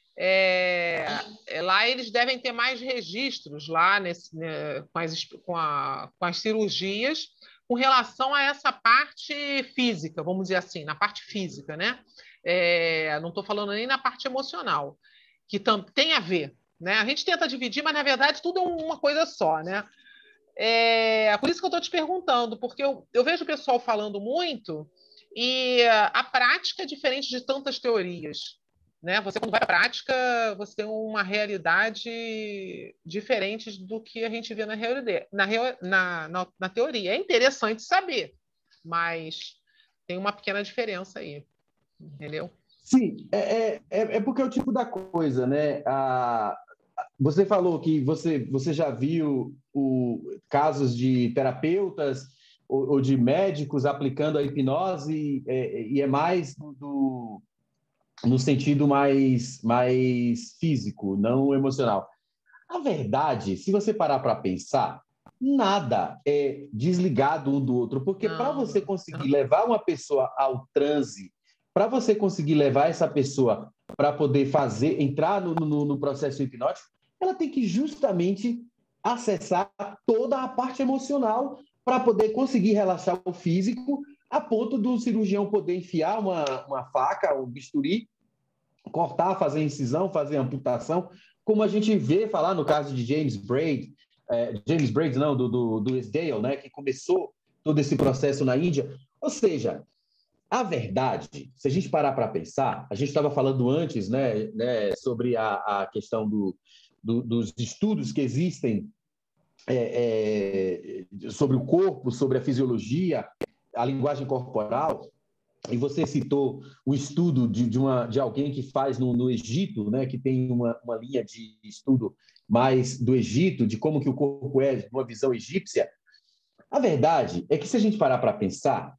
Lá eles devem ter mais registros lá com as cirurgias com relação a essa parte física, vamos dizer assim, na parte física, né? Não estou falando nem na parte emocional, que tem a ver, né? A gente tenta dividir, mas na verdade tudo é uma coisa só, né? Por isso que eu estou te perguntando, porque eu vejo o pessoal falando muito e a prática é diferente de tantas teorias. Né? Você, quando vai para a prática, você tem uma realidade diferente do que a gente vê na teoria. É interessante saber, mas tem uma pequena diferença aí, entendeu? Sim, é porque é o tipo da coisa, né? Você falou que você já viu casos de terapeutas ou de médicos aplicando a hipnose e é mais no sentido mais físico, não emocional. A verdade, se você parar para pensar, nada é desligado um do outro, porque para você conseguir levar uma pessoa ao transe, para você conseguir levar essa pessoa para poder entrar no processo hipnótico, ela tem que justamente acessar toda a parte emocional para poder conseguir relaxar o físico, a ponto do cirurgião poder enfiar uma faca, um bisturi, cortar, fazer incisão, fazer amputação, como a gente vê falar no caso de James Braid, do Esdale, né, que começou todo esse processo na Índia, Ou seja, a verdade, se a gente parar para pensar, a gente estava falando antes, né, sobre a questão dos estudos que existem sobre o corpo, sobre a fisiologia, a linguagem corporal, e você citou o estudo de alguém que faz no Egito, né, que tem uma linha de estudo mais do Egito, de como que o corpo é, uma visão egípcia. A verdade é que, se a gente parar para pensar,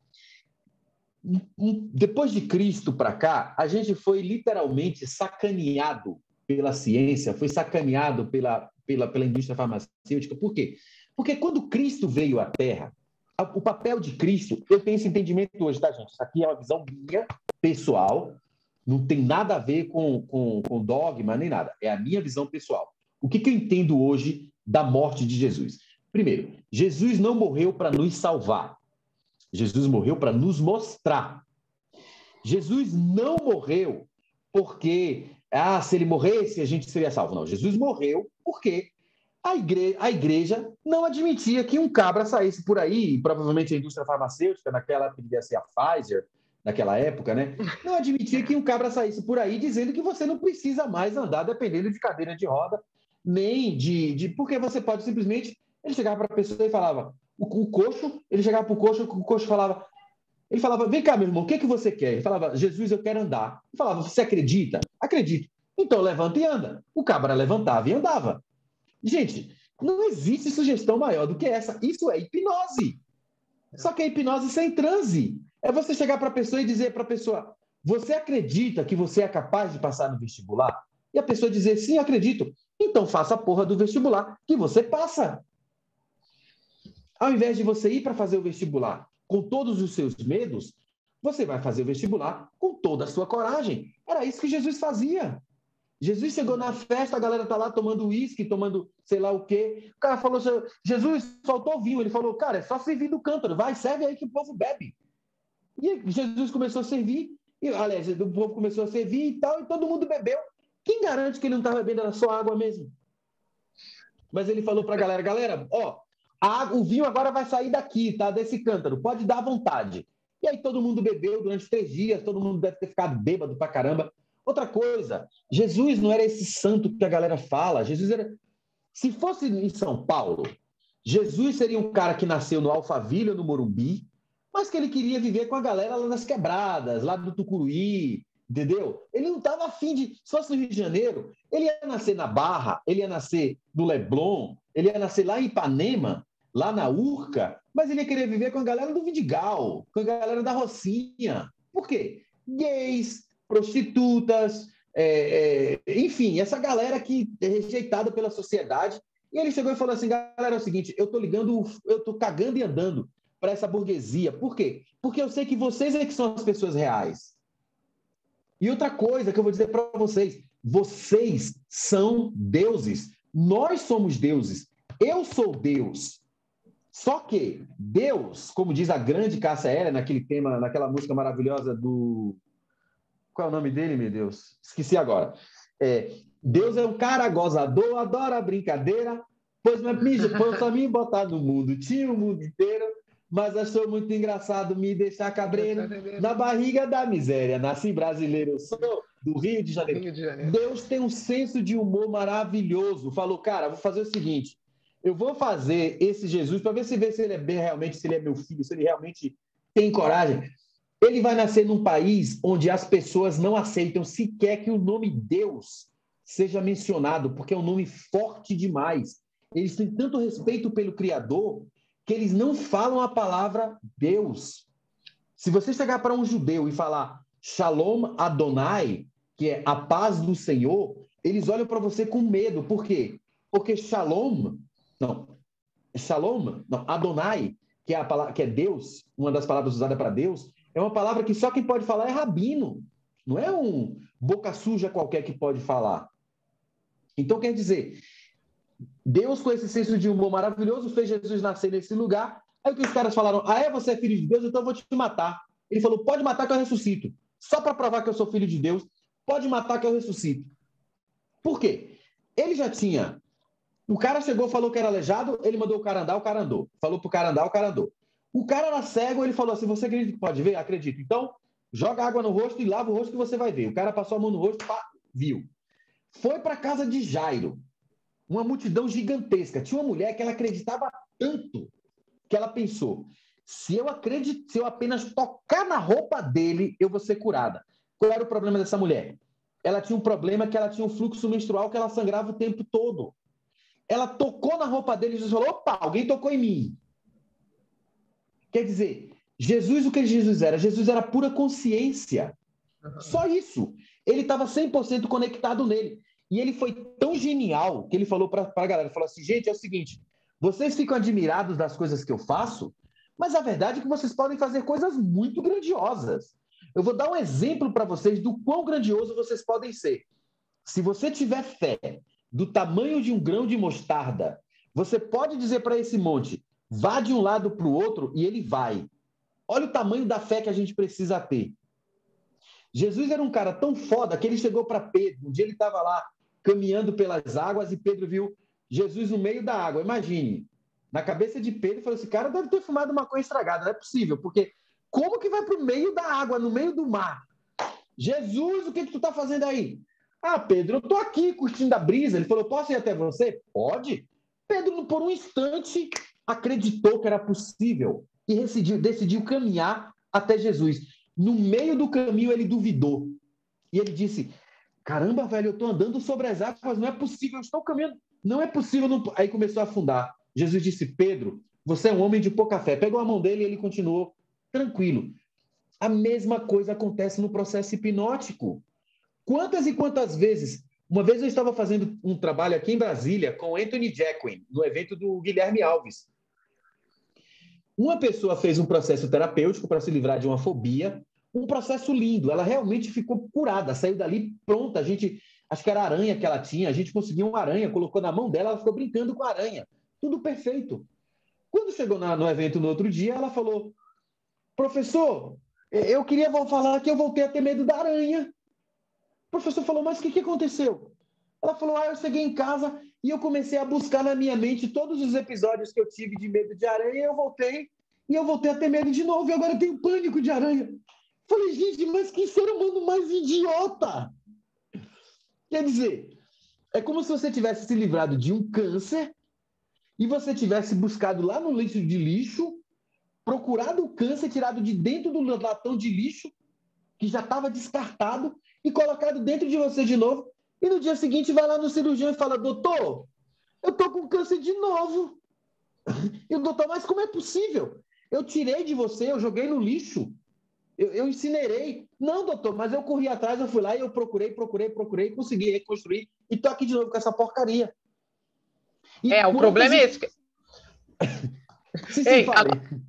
depois de Cristo para cá, a gente foi literalmente sacaneado pela ciência, foi sacaneado pela indústria farmacêutica. Por quê? Porque quando Cristo veio à Terra, o papel de Cristo, eu tenho esse entendimento hoje, tá, gente? Isso aqui é uma visão minha, pessoal, não tem nada a ver com dogma nem nada, é a minha visão pessoal. O que eu entendo hoje da morte de Jesus? Primeiro, Jesus não morreu para nos salvar. Jesus morreu para nos mostrar. Jesus não morreu porque, se ele morresse, a gente seria salvo. Não, Jesus morreu porque a igreja não admitia que um cabra saísse por aí, e provavelmente a indústria farmacêutica, naquela época devia ser a Pfizer, naquela época, né? Não admitia que um cabra saísse por aí dizendo que você não precisa mais andar dependendo de cadeira de roda, nem porque você pode simplesmente... Ele chegava para a pessoa e falava... O coxo, ele chegava para o coxo falava... Ele falava, vem cá, meu irmão, o que você quer? Ele falava, Jesus, eu quero andar. Ele falava, você acredita? Acredito. Então levanta e anda. O cabra levantava e andava. Gente, não existe sugestão maior do que essa. Isso é hipnose. Só que é hipnose sem transe. É você chegar para a pessoa e dizer para a pessoa, você acredita que você é capaz de passar no vestibular? E a pessoa dizer, sim, acredito. Então faça a porra do vestibular que você passa. Ao invés de você ir para fazer o vestibular com todos os seus medos, você vai fazer o vestibular com toda a sua coragem. Era isso que Jesus fazia. Jesus chegou na festa, a galera tá lá tomando uísque, tomando sei lá o quê. O cara falou, Jesus, faltou vinho. Ele falou, cara, é só servir do cântaro. Vai, serve aí que o povo bebe. E Jesus começou a servir, aliás, o povo começou a servir e tal, e todo mundo bebeu. Quem garante que ele não estava bebendo era só água mesmo? Mas ele falou para a galera, ó, o vinho agora vai sair daqui, tá? Desse cântaro, pode dar à vontade. E aí todo mundo bebeu durante 3 dias, todo mundo deve ter ficado bêbado pra caramba. Outra coisa, Jesus não era esse santo que a galera fala. Jesus era... Se fosse em São Paulo, Jesus seria um cara que nasceu no Alphaville ou no Morumbi, mas que ele queria viver com a galera lá nas quebradas, lá do Tucuruí, entendeu? Ele não estava afim de... Se fosse no Rio de Janeiro, ele ia nascer na Barra, ele ia nascer no Leblon, ele ia nascer lá em Ipanema, lá na Urca, mas ele ia querer viver com a galera do Vidigal, com a galera da Rocinha. Por quê? Gays, prostitutas, enfim, essa galera que é rejeitada pela sociedade. E ele chegou e falou assim, galera, é o seguinte, eu tô cagando e andando para essa burguesia. Por quê? Porque eu sei que vocês é que são as pessoas reais. E outra coisa que eu vou dizer para vocês, vocês são deuses. Nós somos deuses. Eu sou Deus. Só que Deus, como diz a grande Cássia Eller, naquele tema, naquela música maravilhosa do... Qual é o nome dele, meu Deus? Esqueci agora. Deus é um cara gozador, adora a brincadeira, pois só me botar no mundo, tinha o mundo inteiro, mas achou muito engraçado me deixar cabreiro na barriga da miséria. Nasci brasileiro, eu sou do Rio de Janeiro. Deus tem um senso de humor maravilhoso. Falou, cara, vou fazer o seguinte, eu vou fazer esse Jesus para ver se ele é bem realmente, se ele é meu filho, se ele realmente tem coragem. Ele vai nascer num país onde as pessoas não aceitam sequer que o nome Deus seja mencionado, porque é um nome forte demais. Eles têm tanto respeito pelo Criador que eles não falam a palavra Deus. Se você chegar para um judeu e falar Shalom Adonai, que é a paz do Senhor, eles olham para você com medo. Por quê? Porque Adonai, que é a palavra, que é Deus, uma das palavras usadas para Deus, é uma palavra que só quem pode falar é rabino. Não é um boca suja qualquer que pode falar. Então, quer dizer, Deus, com esse senso de humor maravilhoso, fez Jesus nascer nesse lugar. Aí o que os caras falaram, você é filho de Deus, então eu vou te matar. Ele falou, pode matar que eu ressuscito. Só para provar que eu sou filho de Deus, pode matar que eu ressuscito. Por quê? Ele já tinha... O cara chegou, falou que era aleijado, ele mandou o cara andar, o cara andou. Falou pro cara andar, o cara andou. O cara era cego, ele falou assim, você acredita que pode ver? Acredito. Então, joga água no rosto e lava o rosto que você vai ver. O cara passou a mão no rosto, pá, viu. Foi para a casa de Jairo, uma multidão gigantesca. Tinha uma mulher que ela acreditava tanto que ela pensou, se eu apenas tocar na roupa dele, eu vou ser curada. Qual era o problema dessa mulher? Ela tinha um problema que ela tinha um fluxo menstrual que ela sangrava o tempo todo. Ela tocou na roupa dele e Jesus falou, opa, alguém tocou em mim. Quer dizer, Jesus, o que Jesus era? Jesus era pura consciência. Só isso. Ele estava 100% conectado nele. E ele foi tão genial que ele falou para a galera, falou assim, gente, é o seguinte, vocês ficam admirados das coisas que eu faço, mas a verdade é que vocês podem fazer coisas muito grandiosas. Eu vou dar um exemplo para vocês do quão grandioso vocês podem ser. Se você tiver fé do tamanho de um grão de mostarda, você pode dizer para esse monte, vá de um lado para o outro e ele vai. Olha o tamanho da fé que a gente precisa ter. Jesus era um cara tão foda que ele chegou para Pedro. Um dia ele estava lá caminhando pelas águas e Pedro viu Jesus no meio da água. Imagine, na cabeça de Pedro, falou assim, cara deve ter fumado maconha estragada, não é possível, porque como que vai para o meio da água, no meio do mar? Jesus, o que tu está fazendo aí? Ah, Pedro, eu estou aqui curtindo a brisa. Ele falou, posso ir até você? Pode. Pedro, por um instante, acreditou que era possível e decidiu caminhar até Jesus. No meio do caminho, ele duvidou. E ele disse, caramba, velho, eu estou andando sobre as águas, não é possível, eu estou caminhando, não é possível. Não... Aí começou a afundar. Jesus disse, Pedro, você é um homem de pouca fé. Pegou a mão dele e ele continuou tranquilo. A mesma coisa acontece no processo hipnótico. Quantas e quantas vezes... Uma vez eu estava fazendo um trabalho aqui em Brasília com Anthony Jacquin, no evento do Guilherme Alves. Uma pessoa fez um processo terapêutico para se livrar de uma fobia, um processo lindo, ela realmente ficou curada, saiu dali pronta, acho que era aranha que ela tinha, a gente conseguiu uma aranha, colocou na mão dela, ela ficou brincando com a aranha, tudo perfeito. Quando chegou no evento no outro dia, ela falou, professor, eu queria falar que eu voltei a ter medo da aranha. O professor falou, mas o que aconteceu? Ela falou, eu cheguei em casa e eu comecei a buscar na minha mente todos os episódios que eu tive de medo de aranha e eu voltei a ter medo de novo e agora eu tenho pânico de aranha. Falei, gente, mas que ser humano mais idiota! Quer dizer, é como se você tivesse se livrado de um câncer e você tivesse buscado lá no lixo de lixo, procurado o câncer, tirado de dentro do latão de lixo, que já estava descartado, e colocado dentro de você de novo, e no dia seguinte vai lá no cirurgião e fala, doutor, eu tô com câncer de novo. E o doutor, mas como é possível? Eu tirei de você, eu joguei no lixo, eu incinerei. Não, doutor, mas eu corri atrás, eu fui lá e eu procurei, consegui reconstruir, e tô aqui de novo com essa porcaria. E o problema é esse. Sim, fale.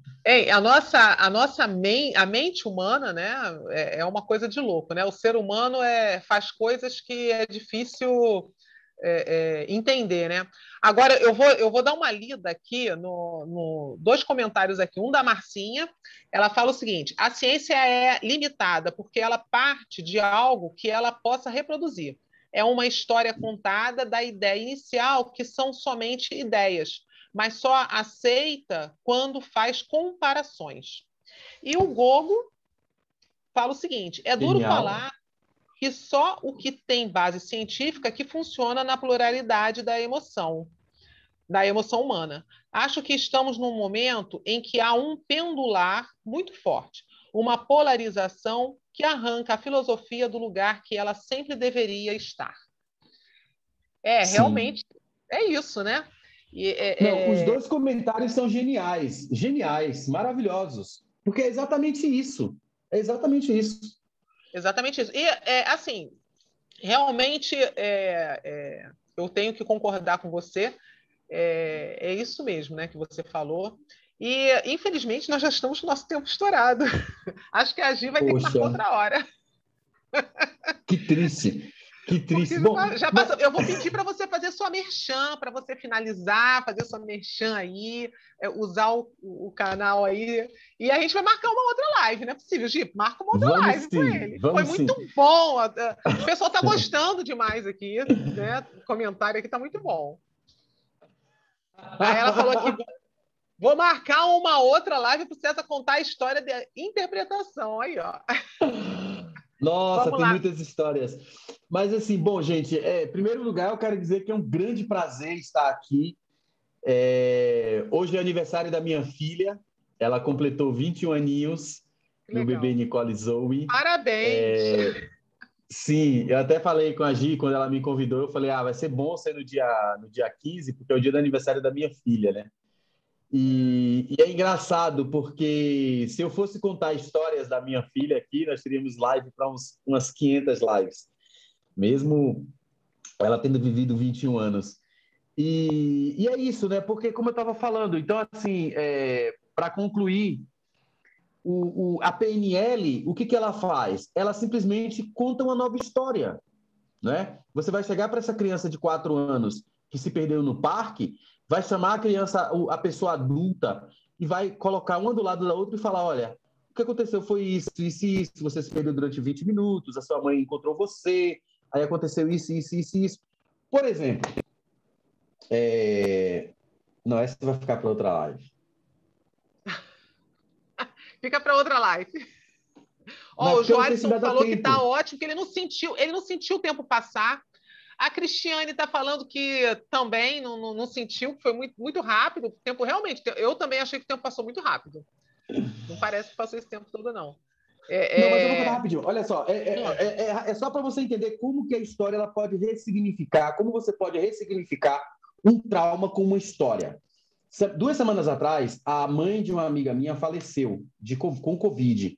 A mente humana, né, é uma coisa de louco, né? O ser humano faz coisas que é difícil entender, né? Agora eu vou dar uma lida aqui no dois comentários aqui, um da Marcinha, ela fala o seguinte: a ciência é limitada porque ela parte de algo que ela possa reproduzir. É uma história contada da ideia inicial, que são somente ideias, mas só aceita quando faz comparações. E o Gogo fala o seguinte: é duro falar que só o que tem base científica que funciona na pluralidade da emoção humana. Acho que estamos num momento em que há um pendular muito forte, uma polarização que arranca a filosofia do lugar que ela sempre deveria estar. Realmente é isso, né? Não, os dois comentários são geniais, maravilhosos, porque é exatamente isso. Exatamente isso. E, assim, realmente eu tenho que concordar com você. É isso mesmo, né, que você falou. E, infelizmente, nós já estamos com o nosso tempo estourado. Acho que a Gi vai ter que marcar outra hora. Que triste. Que triste. Bom, já passou. Eu vou pedir para você fazer sua merchan, para você finalizar, fazer sua merchan aí, usar o canal aí. E a gente vai marcar uma outra live, não é possível, Gi? Marca uma outra live com ele. Foi muito bom. O pessoal está gostando demais aqui, né? O comentário aqui está muito bom. Aí ela falou que Vou marcar uma outra live para o César contar a história de interpretação. Aí, ó. Nossa, Vamos tem lá. muitas histórias. Mas assim, bom, gente, em primeiro lugar, eu quero dizer que é um grande prazer estar aqui. Hoje é aniversário da minha filha. Ela completou 21 aninhos, Que meu bebê legal. Nicole Zoe. Parabéns. Sim, eu até falei com a Gi, quando ela me convidou, eu falei, vai ser bom ser no dia 15, porque é o dia do aniversário da minha filha, né? E é engraçado, porque se eu fosse contar histórias da minha filha aqui, nós teríamos live para umas 500 lives, mesmo ela tendo vivido 21 anos. E é isso, né? Porque, como eu estava falando, então, assim, para concluir, a PNL, o que ela faz? Ela simplesmente conta uma nova história, né? Você vai chegar para essa criança de 4 anos que se perdeu no parque, vai chamar a criança, a pessoa adulta, e vai colocar uma do lado da outra e falar: olha, o que aconteceu foi isso, isso e isso, você se perdeu durante 20 minutos, a sua mãe encontrou você, aí aconteceu isso, isso, isso, isso. Por exemplo, não, essa vai ficar para outra live. Fica para outra live. Não, Ó, o porque eu não sei se Joadson vai dar falou que tá tempo. ótimo, que ele não sentiu o tempo passar. A Cristiane está falando que também não sentiu, que foi muito, muito rápido. O tempo realmente, eu também achei que o tempo passou muito rápido. Não parece que passou esse tempo todo, não. Não, mas eu vou contar rapidinho. Olha só, Conta. é só para você entender como que a história ela pode ressignificar, como você pode ressignificar um trauma com uma história. 2 semanas atrás, a mãe de uma amiga minha faleceu com Covid.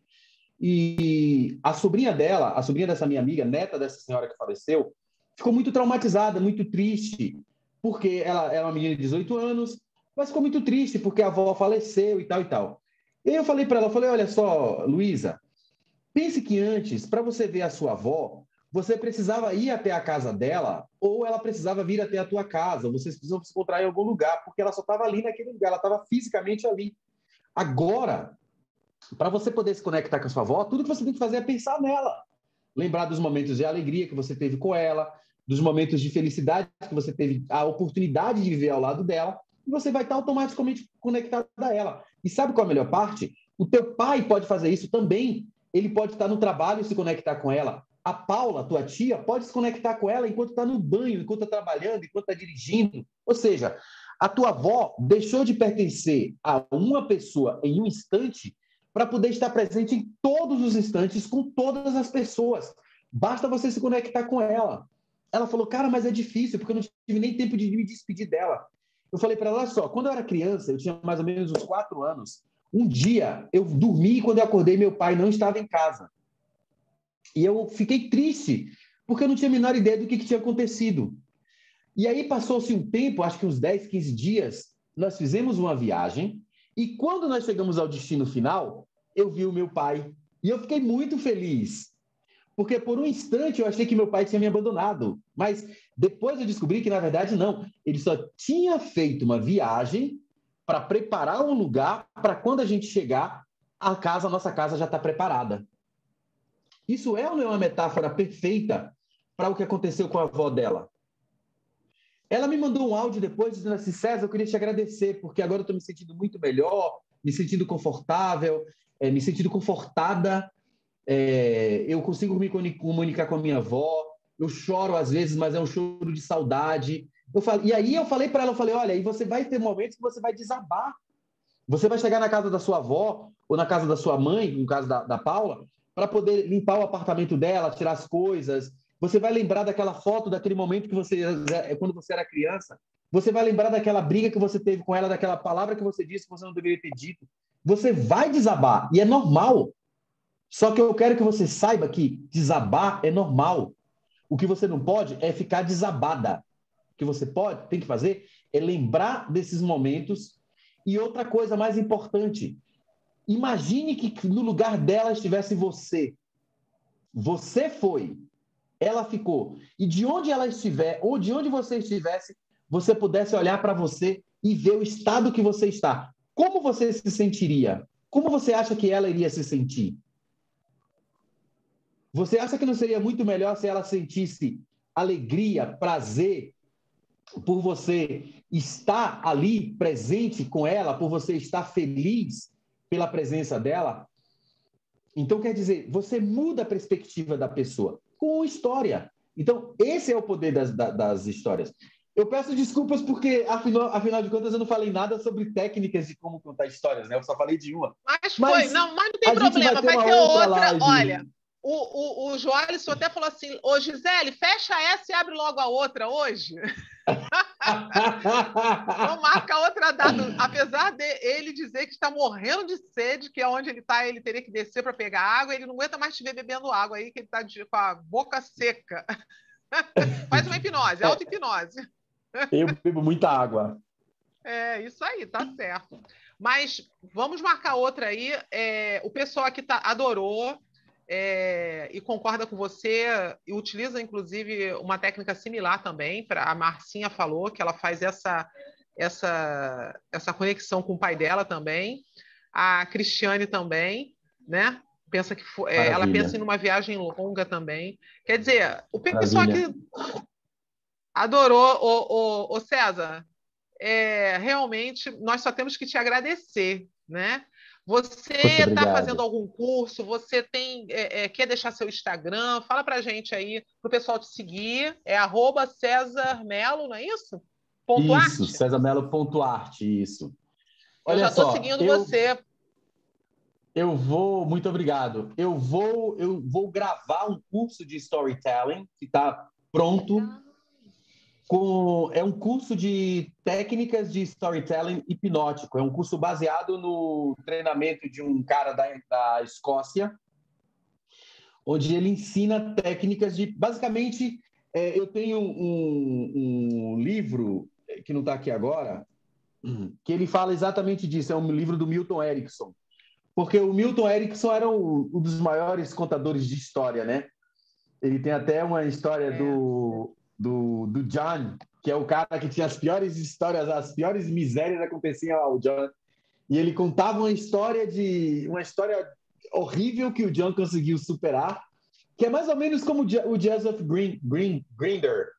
E a sobrinha dessa minha amiga, neta dessa senhora que faleceu, ficou muito traumatizada, muito triste, porque ela era uma menina de 18 anos, mas ficou muito triste porque a avó faleceu e tal e tal. E aí eu falei para ela, olha só, Luísa, pense que antes, para você ver a sua avó, você precisava ir até a casa dela ou ela precisava vir até a tua casa. Vocês precisam se encontrar em algum lugar, porque ela só estava ali naquele lugar, ela estava fisicamente ali. Agora, para você poder se conectar com a sua avó, tudo que você tem que fazer é pensar nela. Lembrar dos momentos de alegria que você teve com ela, dos momentos de felicidade que você teve a oportunidade de viver ao lado dela, e você vai estar automaticamente conectado a ela. E sabe qual é a melhor parte? O teu pai pode fazer isso também. Ele pode estar no trabalho e se conectar com ela. A Paula, tua tia, pode se conectar com ela enquanto está no banho, enquanto está trabalhando, enquanto está dirigindo. Ou seja, a tua avó deixou de pertencer a uma pessoa em um instante para poder estar presente em todos os instantes com todas as pessoas. Basta você se conectar com ela. Ela falou, cara, mas é difícil, porque eu não tive nem tempo de me despedir dela. Eu falei para ela, olha só, quando eu era criança, eu tinha mais ou menos uns 4 anos, um dia eu dormi e quando eu acordei, meu pai não estava em casa. E eu fiquei triste, porque eu não tinha a menor ideia do que tinha acontecido. E aí passou-se um tempo, acho que uns 10, 15 dias, nós fizemos uma viagem, e quando nós chegamos ao destino final, eu vi o meu pai. E eu fiquei muito feliz, porque por um instante eu achei que meu pai tinha me abandonado. Mas depois eu descobri que, na verdade, não. Ele só tinha feito uma viagem para preparar um lugar para quando a gente chegar, a nossa casa já está preparada. Isso é ou não é uma metáfora perfeita para o que aconteceu com a avó dela? Ela me mandou um áudio depois dizendo assim, César, eu queria te agradecer, porque agora eu estou me sentindo muito melhor, me sentindo confortável, me sentindo confortada, eu consigo me comunicar com a minha avó, eu choro às vezes, mas é um choro de saudade. E aí eu falei para ela, olha, aí você vai ter momentos que você vai desabar. Você vai chegar na casa da sua avó ou na casa da sua mãe, no caso da Paula, para poder limpar o apartamento dela, tirar as coisas. Você vai lembrar daquela foto, daquele momento que você, quando você era criança. Você vai lembrar daquela briga que você teve com ela, daquela palavra que você disse que você não deveria ter dito. Você vai desabar, e é normal. Só que eu quero que você saiba que desabar é normal. O que você não pode é ficar desabada. O que você tem que fazer é lembrar desses momentos. E outra coisa mais importante, imagine que no lugar dela estivesse você. Você foi, ela ficou. E de onde ela estiver, ou de onde você estivesse, você pudesse olhar para você e ver o estado que você está. Como você se sentiria? Como você acha que ela iria se sentir? Você acha que não seria muito melhor se ela sentisse alegria, prazer, por você estar ali presente com ela, por você estar feliz pela presença dela. Então, quer dizer, você muda a perspectiva da pessoa com história. Então, esse é o poder das histórias. Eu peço desculpas porque, afinal de contas, eu não falei nada sobre técnicas de como contar histórias, né? Eu só falei de uma. Mas não tem problema, vai ter outra. Olha, o Joalisson até falou assim, ô Gisele, fecha essa e abre logo a outra hoje. Então marca outra data. Apesar de ele dizer que está morrendo de sede, que é onde ele está, ele teria que descer para pegar água, ele não aguenta mais te ver bebendo água aí, que ele está com a boca seca. Faz uma hipnose, auto-hipnose. Eu bebo muita água. É, isso aí, tá certo. Mas vamos marcar outra aí. O pessoal aqui adorou e concorda com você e utiliza, inclusive, uma técnica similar também. A Marcinha falou que ela faz essa conexão com o pai dela também. A Cristiane também, né? Pensa que ela pensa em uma viagem longa também. Quer dizer, o pessoal aqui adorou. O César, realmente nós só temos que te agradecer, né? Você está fazendo algum curso? Você quer deixar seu Instagram? Fala para a gente aí, para o pessoal te seguir. É @César Melo, não é isso? Isso, CésarMelo.art, isso. Olha, eu já estou seguindo você. Muito obrigado. Eu vou gravar um curso de storytelling que está pronto. É um curso de técnicas de storytelling hipnótico. É um curso baseado no treinamento de um cara da Escócia, onde ele ensina técnicas de... Basicamente, eu tenho um livro, que não está aqui agora, que ele fala exatamente disso. É um livro do Milton Erickson. Porque o Milton Erickson era um dos maiores contadores de história, né? Ele tem até uma história do John, que é o cara que tinha as piores histórias, as piores misérias aconteciam ao John. E ele contava uma história horrível que o John conseguiu superar, que é mais ou menos como o Joseph Grinder,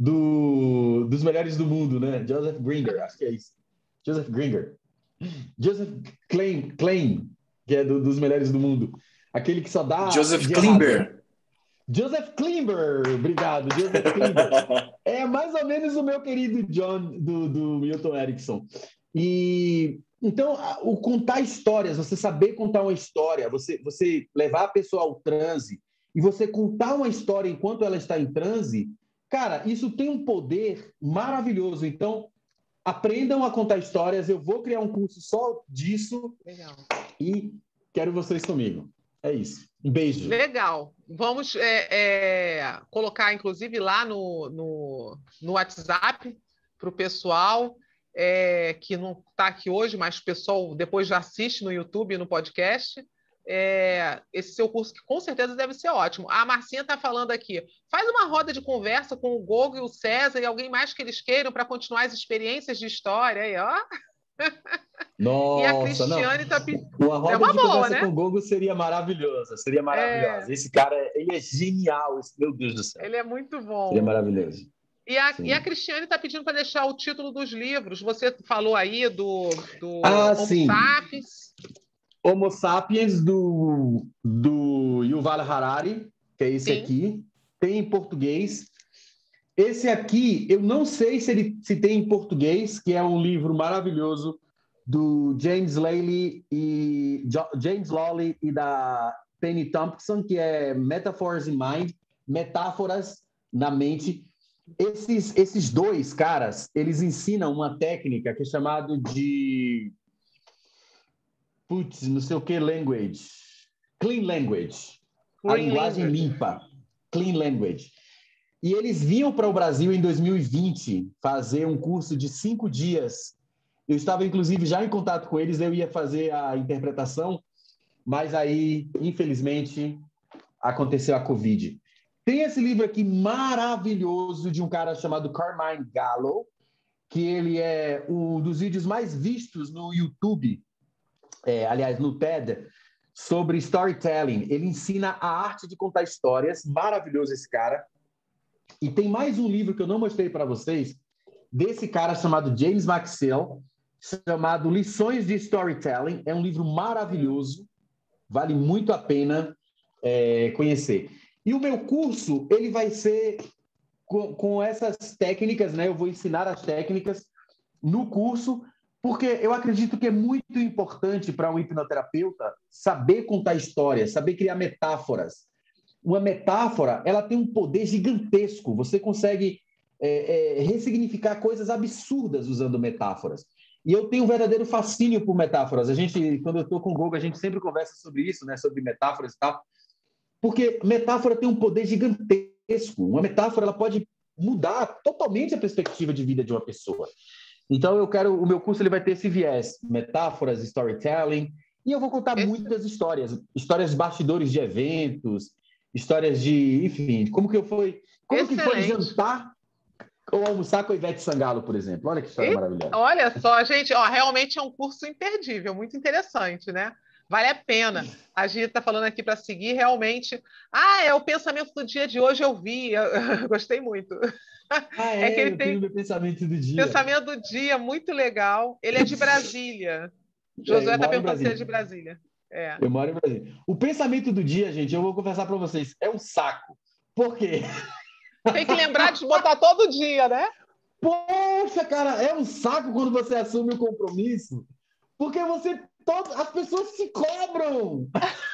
dos melhores do mundo, né? Joseph Grinder, acho que é isso. Joseph Grinder. Joseph Klein, que é dos melhores do mundo. Aquele que só dá... Joseph Klimber. Joseph Klimber, obrigado, Joseph Klimber. É mais ou menos o meu querido John, do Milton Erickson. E então, o contar histórias, você saber contar uma história, você levar a pessoa ao transe e você contar uma história enquanto ela está em transe, cara, isso tem um poder maravilhoso. Então, aprendam a contar histórias. Eu vou criar um curso só disso. Legal. E quero vocês comigo. É isso. Um beijo. Legal. Vamos colocar, inclusive, lá no WhatsApp para o pessoal que não está aqui hoje, mas o pessoal depois já assiste no YouTube e no podcast. Esse seu curso, que com certeza deve ser ótimo. A Marcinha está falando aqui. Faz uma roda de conversa com o Gogo e o César e alguém mais que eles queiram para continuar as experiências de história. Aí, ó. Nossa, e a Cristiane está pedindo. Uma roda de conversa com o Gogo seria maravilhosa. Seria maravilhosa. Esse cara, ele é genial. Meu Deus do céu. Ele é muito bom. Seria maravilhoso. E a Cristiane está pedindo para deixar o título dos livros. Você falou aí do Homo Sapiens. Homo Sapiens, do Yuval Harari, que é esse aqui. Tem em português. Esse aqui, eu não sei se tem em português, que é um livro maravilhoso do James Lawley e da Penny Thompson, que é Metaphors in Mind, Metáforas na Mente. Esses dois caras, eles ensinam uma técnica que é chamada de não sei o que language. Clean language. A linguagem limpa. Clean language. E eles vinham para o Brasil em 2020 fazer um curso de 5 dias. Eu estava, inclusive, já em contato com eles, eu ia fazer a interpretação, mas aí, infelizmente, aconteceu a Covid. Tem esse livro aqui maravilhoso de um cara chamado Carmine Gallo, que ele é um dos vídeos mais vistos no YouTube, aliás, no TED, sobre storytelling. Ele ensina a arte de contar histórias. Maravilhoso esse cara. E tem mais um livro que eu não mostrei para vocês, desse cara chamado James Maxwell, chamado Lições de Storytelling. É um livro maravilhoso, vale muito a pena conhecer. E o meu curso, ele vai ser com essas técnicas, né? Eu vou ensinar as técnicas no curso, porque eu acredito que é muito importante para um hipnoterapeuta saber contar histórias, saber criar metáforas. Uma metáfora, ela tem um poder gigantesco. Você consegue ressignificar coisas absurdas usando metáforas. E eu tenho um verdadeiro fascínio por metáforas. Quando eu estou com o Gogo, a gente sempre conversa sobre isso, né? Sobre metáforas e tal. Porque metáfora tem um poder gigantesco. Uma metáfora, ela pode mudar totalmente a perspectiva de vida de uma pessoa. Então, o meu curso ele vai ter esse viés, metáforas, storytelling, e eu vou contar muitas histórias de bastidores de eventos, histórias de, enfim, como que foi jantar ou almoçar com a Ivete Sangalo, por exemplo. Olha que história maravilhosa. Olha só, gente, realmente é um curso imperdível, muito interessante, né? Vale a pena. A Gia está falando aqui para seguir, realmente. É o pensamento do dia de hoje, eu vi, eu gostei muito. Que ele tem o pensamento do dia. Pensamento do dia, muito legal. Ele é de Brasília. Josué está perguntando se ele é de Brasília. Eu moro em Brasília. O pensamento do dia, gente, eu vou confessar para vocês, é um saco. Por quê? Tem que lembrar de botar todo dia, né? Poxa, cara, é um saco quando você assume o compromisso, porque as pessoas se cobram.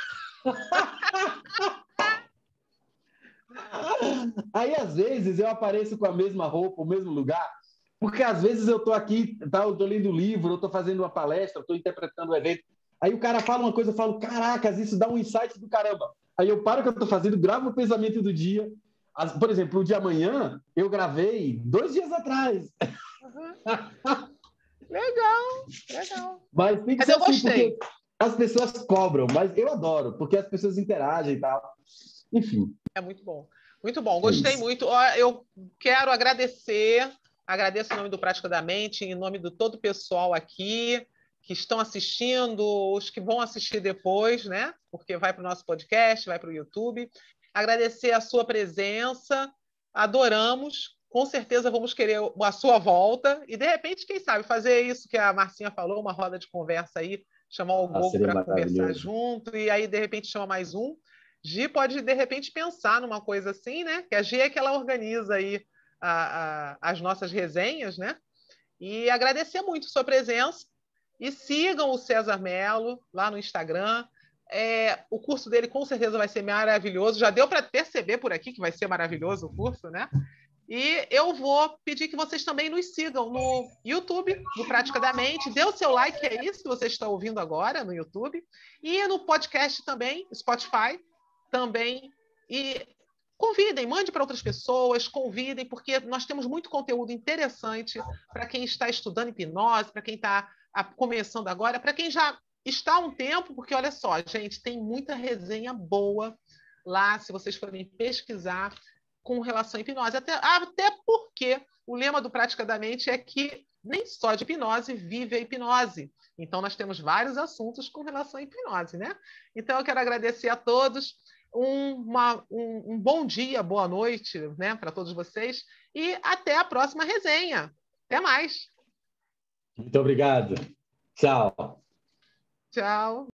Aí, às vezes, eu apareço com a mesma roupa, o mesmo lugar, porque às vezes eu estou aqui, eu estou lendo livro, eu estou fazendo uma palestra, estou interpretando um evento, aí o cara fala uma coisa, eu falo, caracas, isso dá um insight do caramba. Aí eu paro o que eu estou fazendo, gravo o pensamento do dia. Por exemplo, o de amanhã, eu gravei 2 dias atrás. Legal. Mas tem que ser assim, porque as pessoas cobram, mas eu adoro, porque as pessoas interagem e tal. Enfim. É muito bom. Muito bom, gostei muito. Eu quero agradeço em nome do Prática da Mente, em nome de todo o pessoal aqui que estão assistindo, os que vão assistir depois, né? Porque vai para o nosso podcast, vai para o YouTube. Agradecer a sua presença, adoramos, com certeza vamos querer a sua volta e, de repente, quem sabe, fazer isso que a Marcinha falou, uma roda de conversa aí, chamar o Gogo para conversar junto e aí, de repente, chama mais um. Gi pode, de repente, pensar numa coisa assim, né? Que a Gi é que ela organiza aí as nossas resenhas, né? E agradecer muito a sua presença e sigam o César Mello lá no Instagram. O curso dele com certeza vai ser maravilhoso. Já deu para perceber por aqui que vai ser maravilhoso o curso, né? E eu vou pedir que vocês também nos sigam no YouTube, no Prática da Mente. Dê o seu like, é isso que você está ouvindo agora no YouTube. E no podcast também, Spotify também. E convidem, mande para outras pessoas, convidem, porque nós temos muito conteúdo interessante para quem está estudando hipnose, para quem está começando agora, para quem já está há um tempo, porque olha só, gente, tem muita resenha boa lá, se vocês forem pesquisar com relação à hipnose. Até porque o lema do Prática da Mente é que nem só de hipnose vive a hipnose. Então, nós temos vários assuntos com relação à hipnose, né? Então, eu quero agradecer a todos. Um bom dia, boa noite, né, para todos vocês. E até a próxima resenha. Até mais. Muito obrigado. Tchau. Tchau.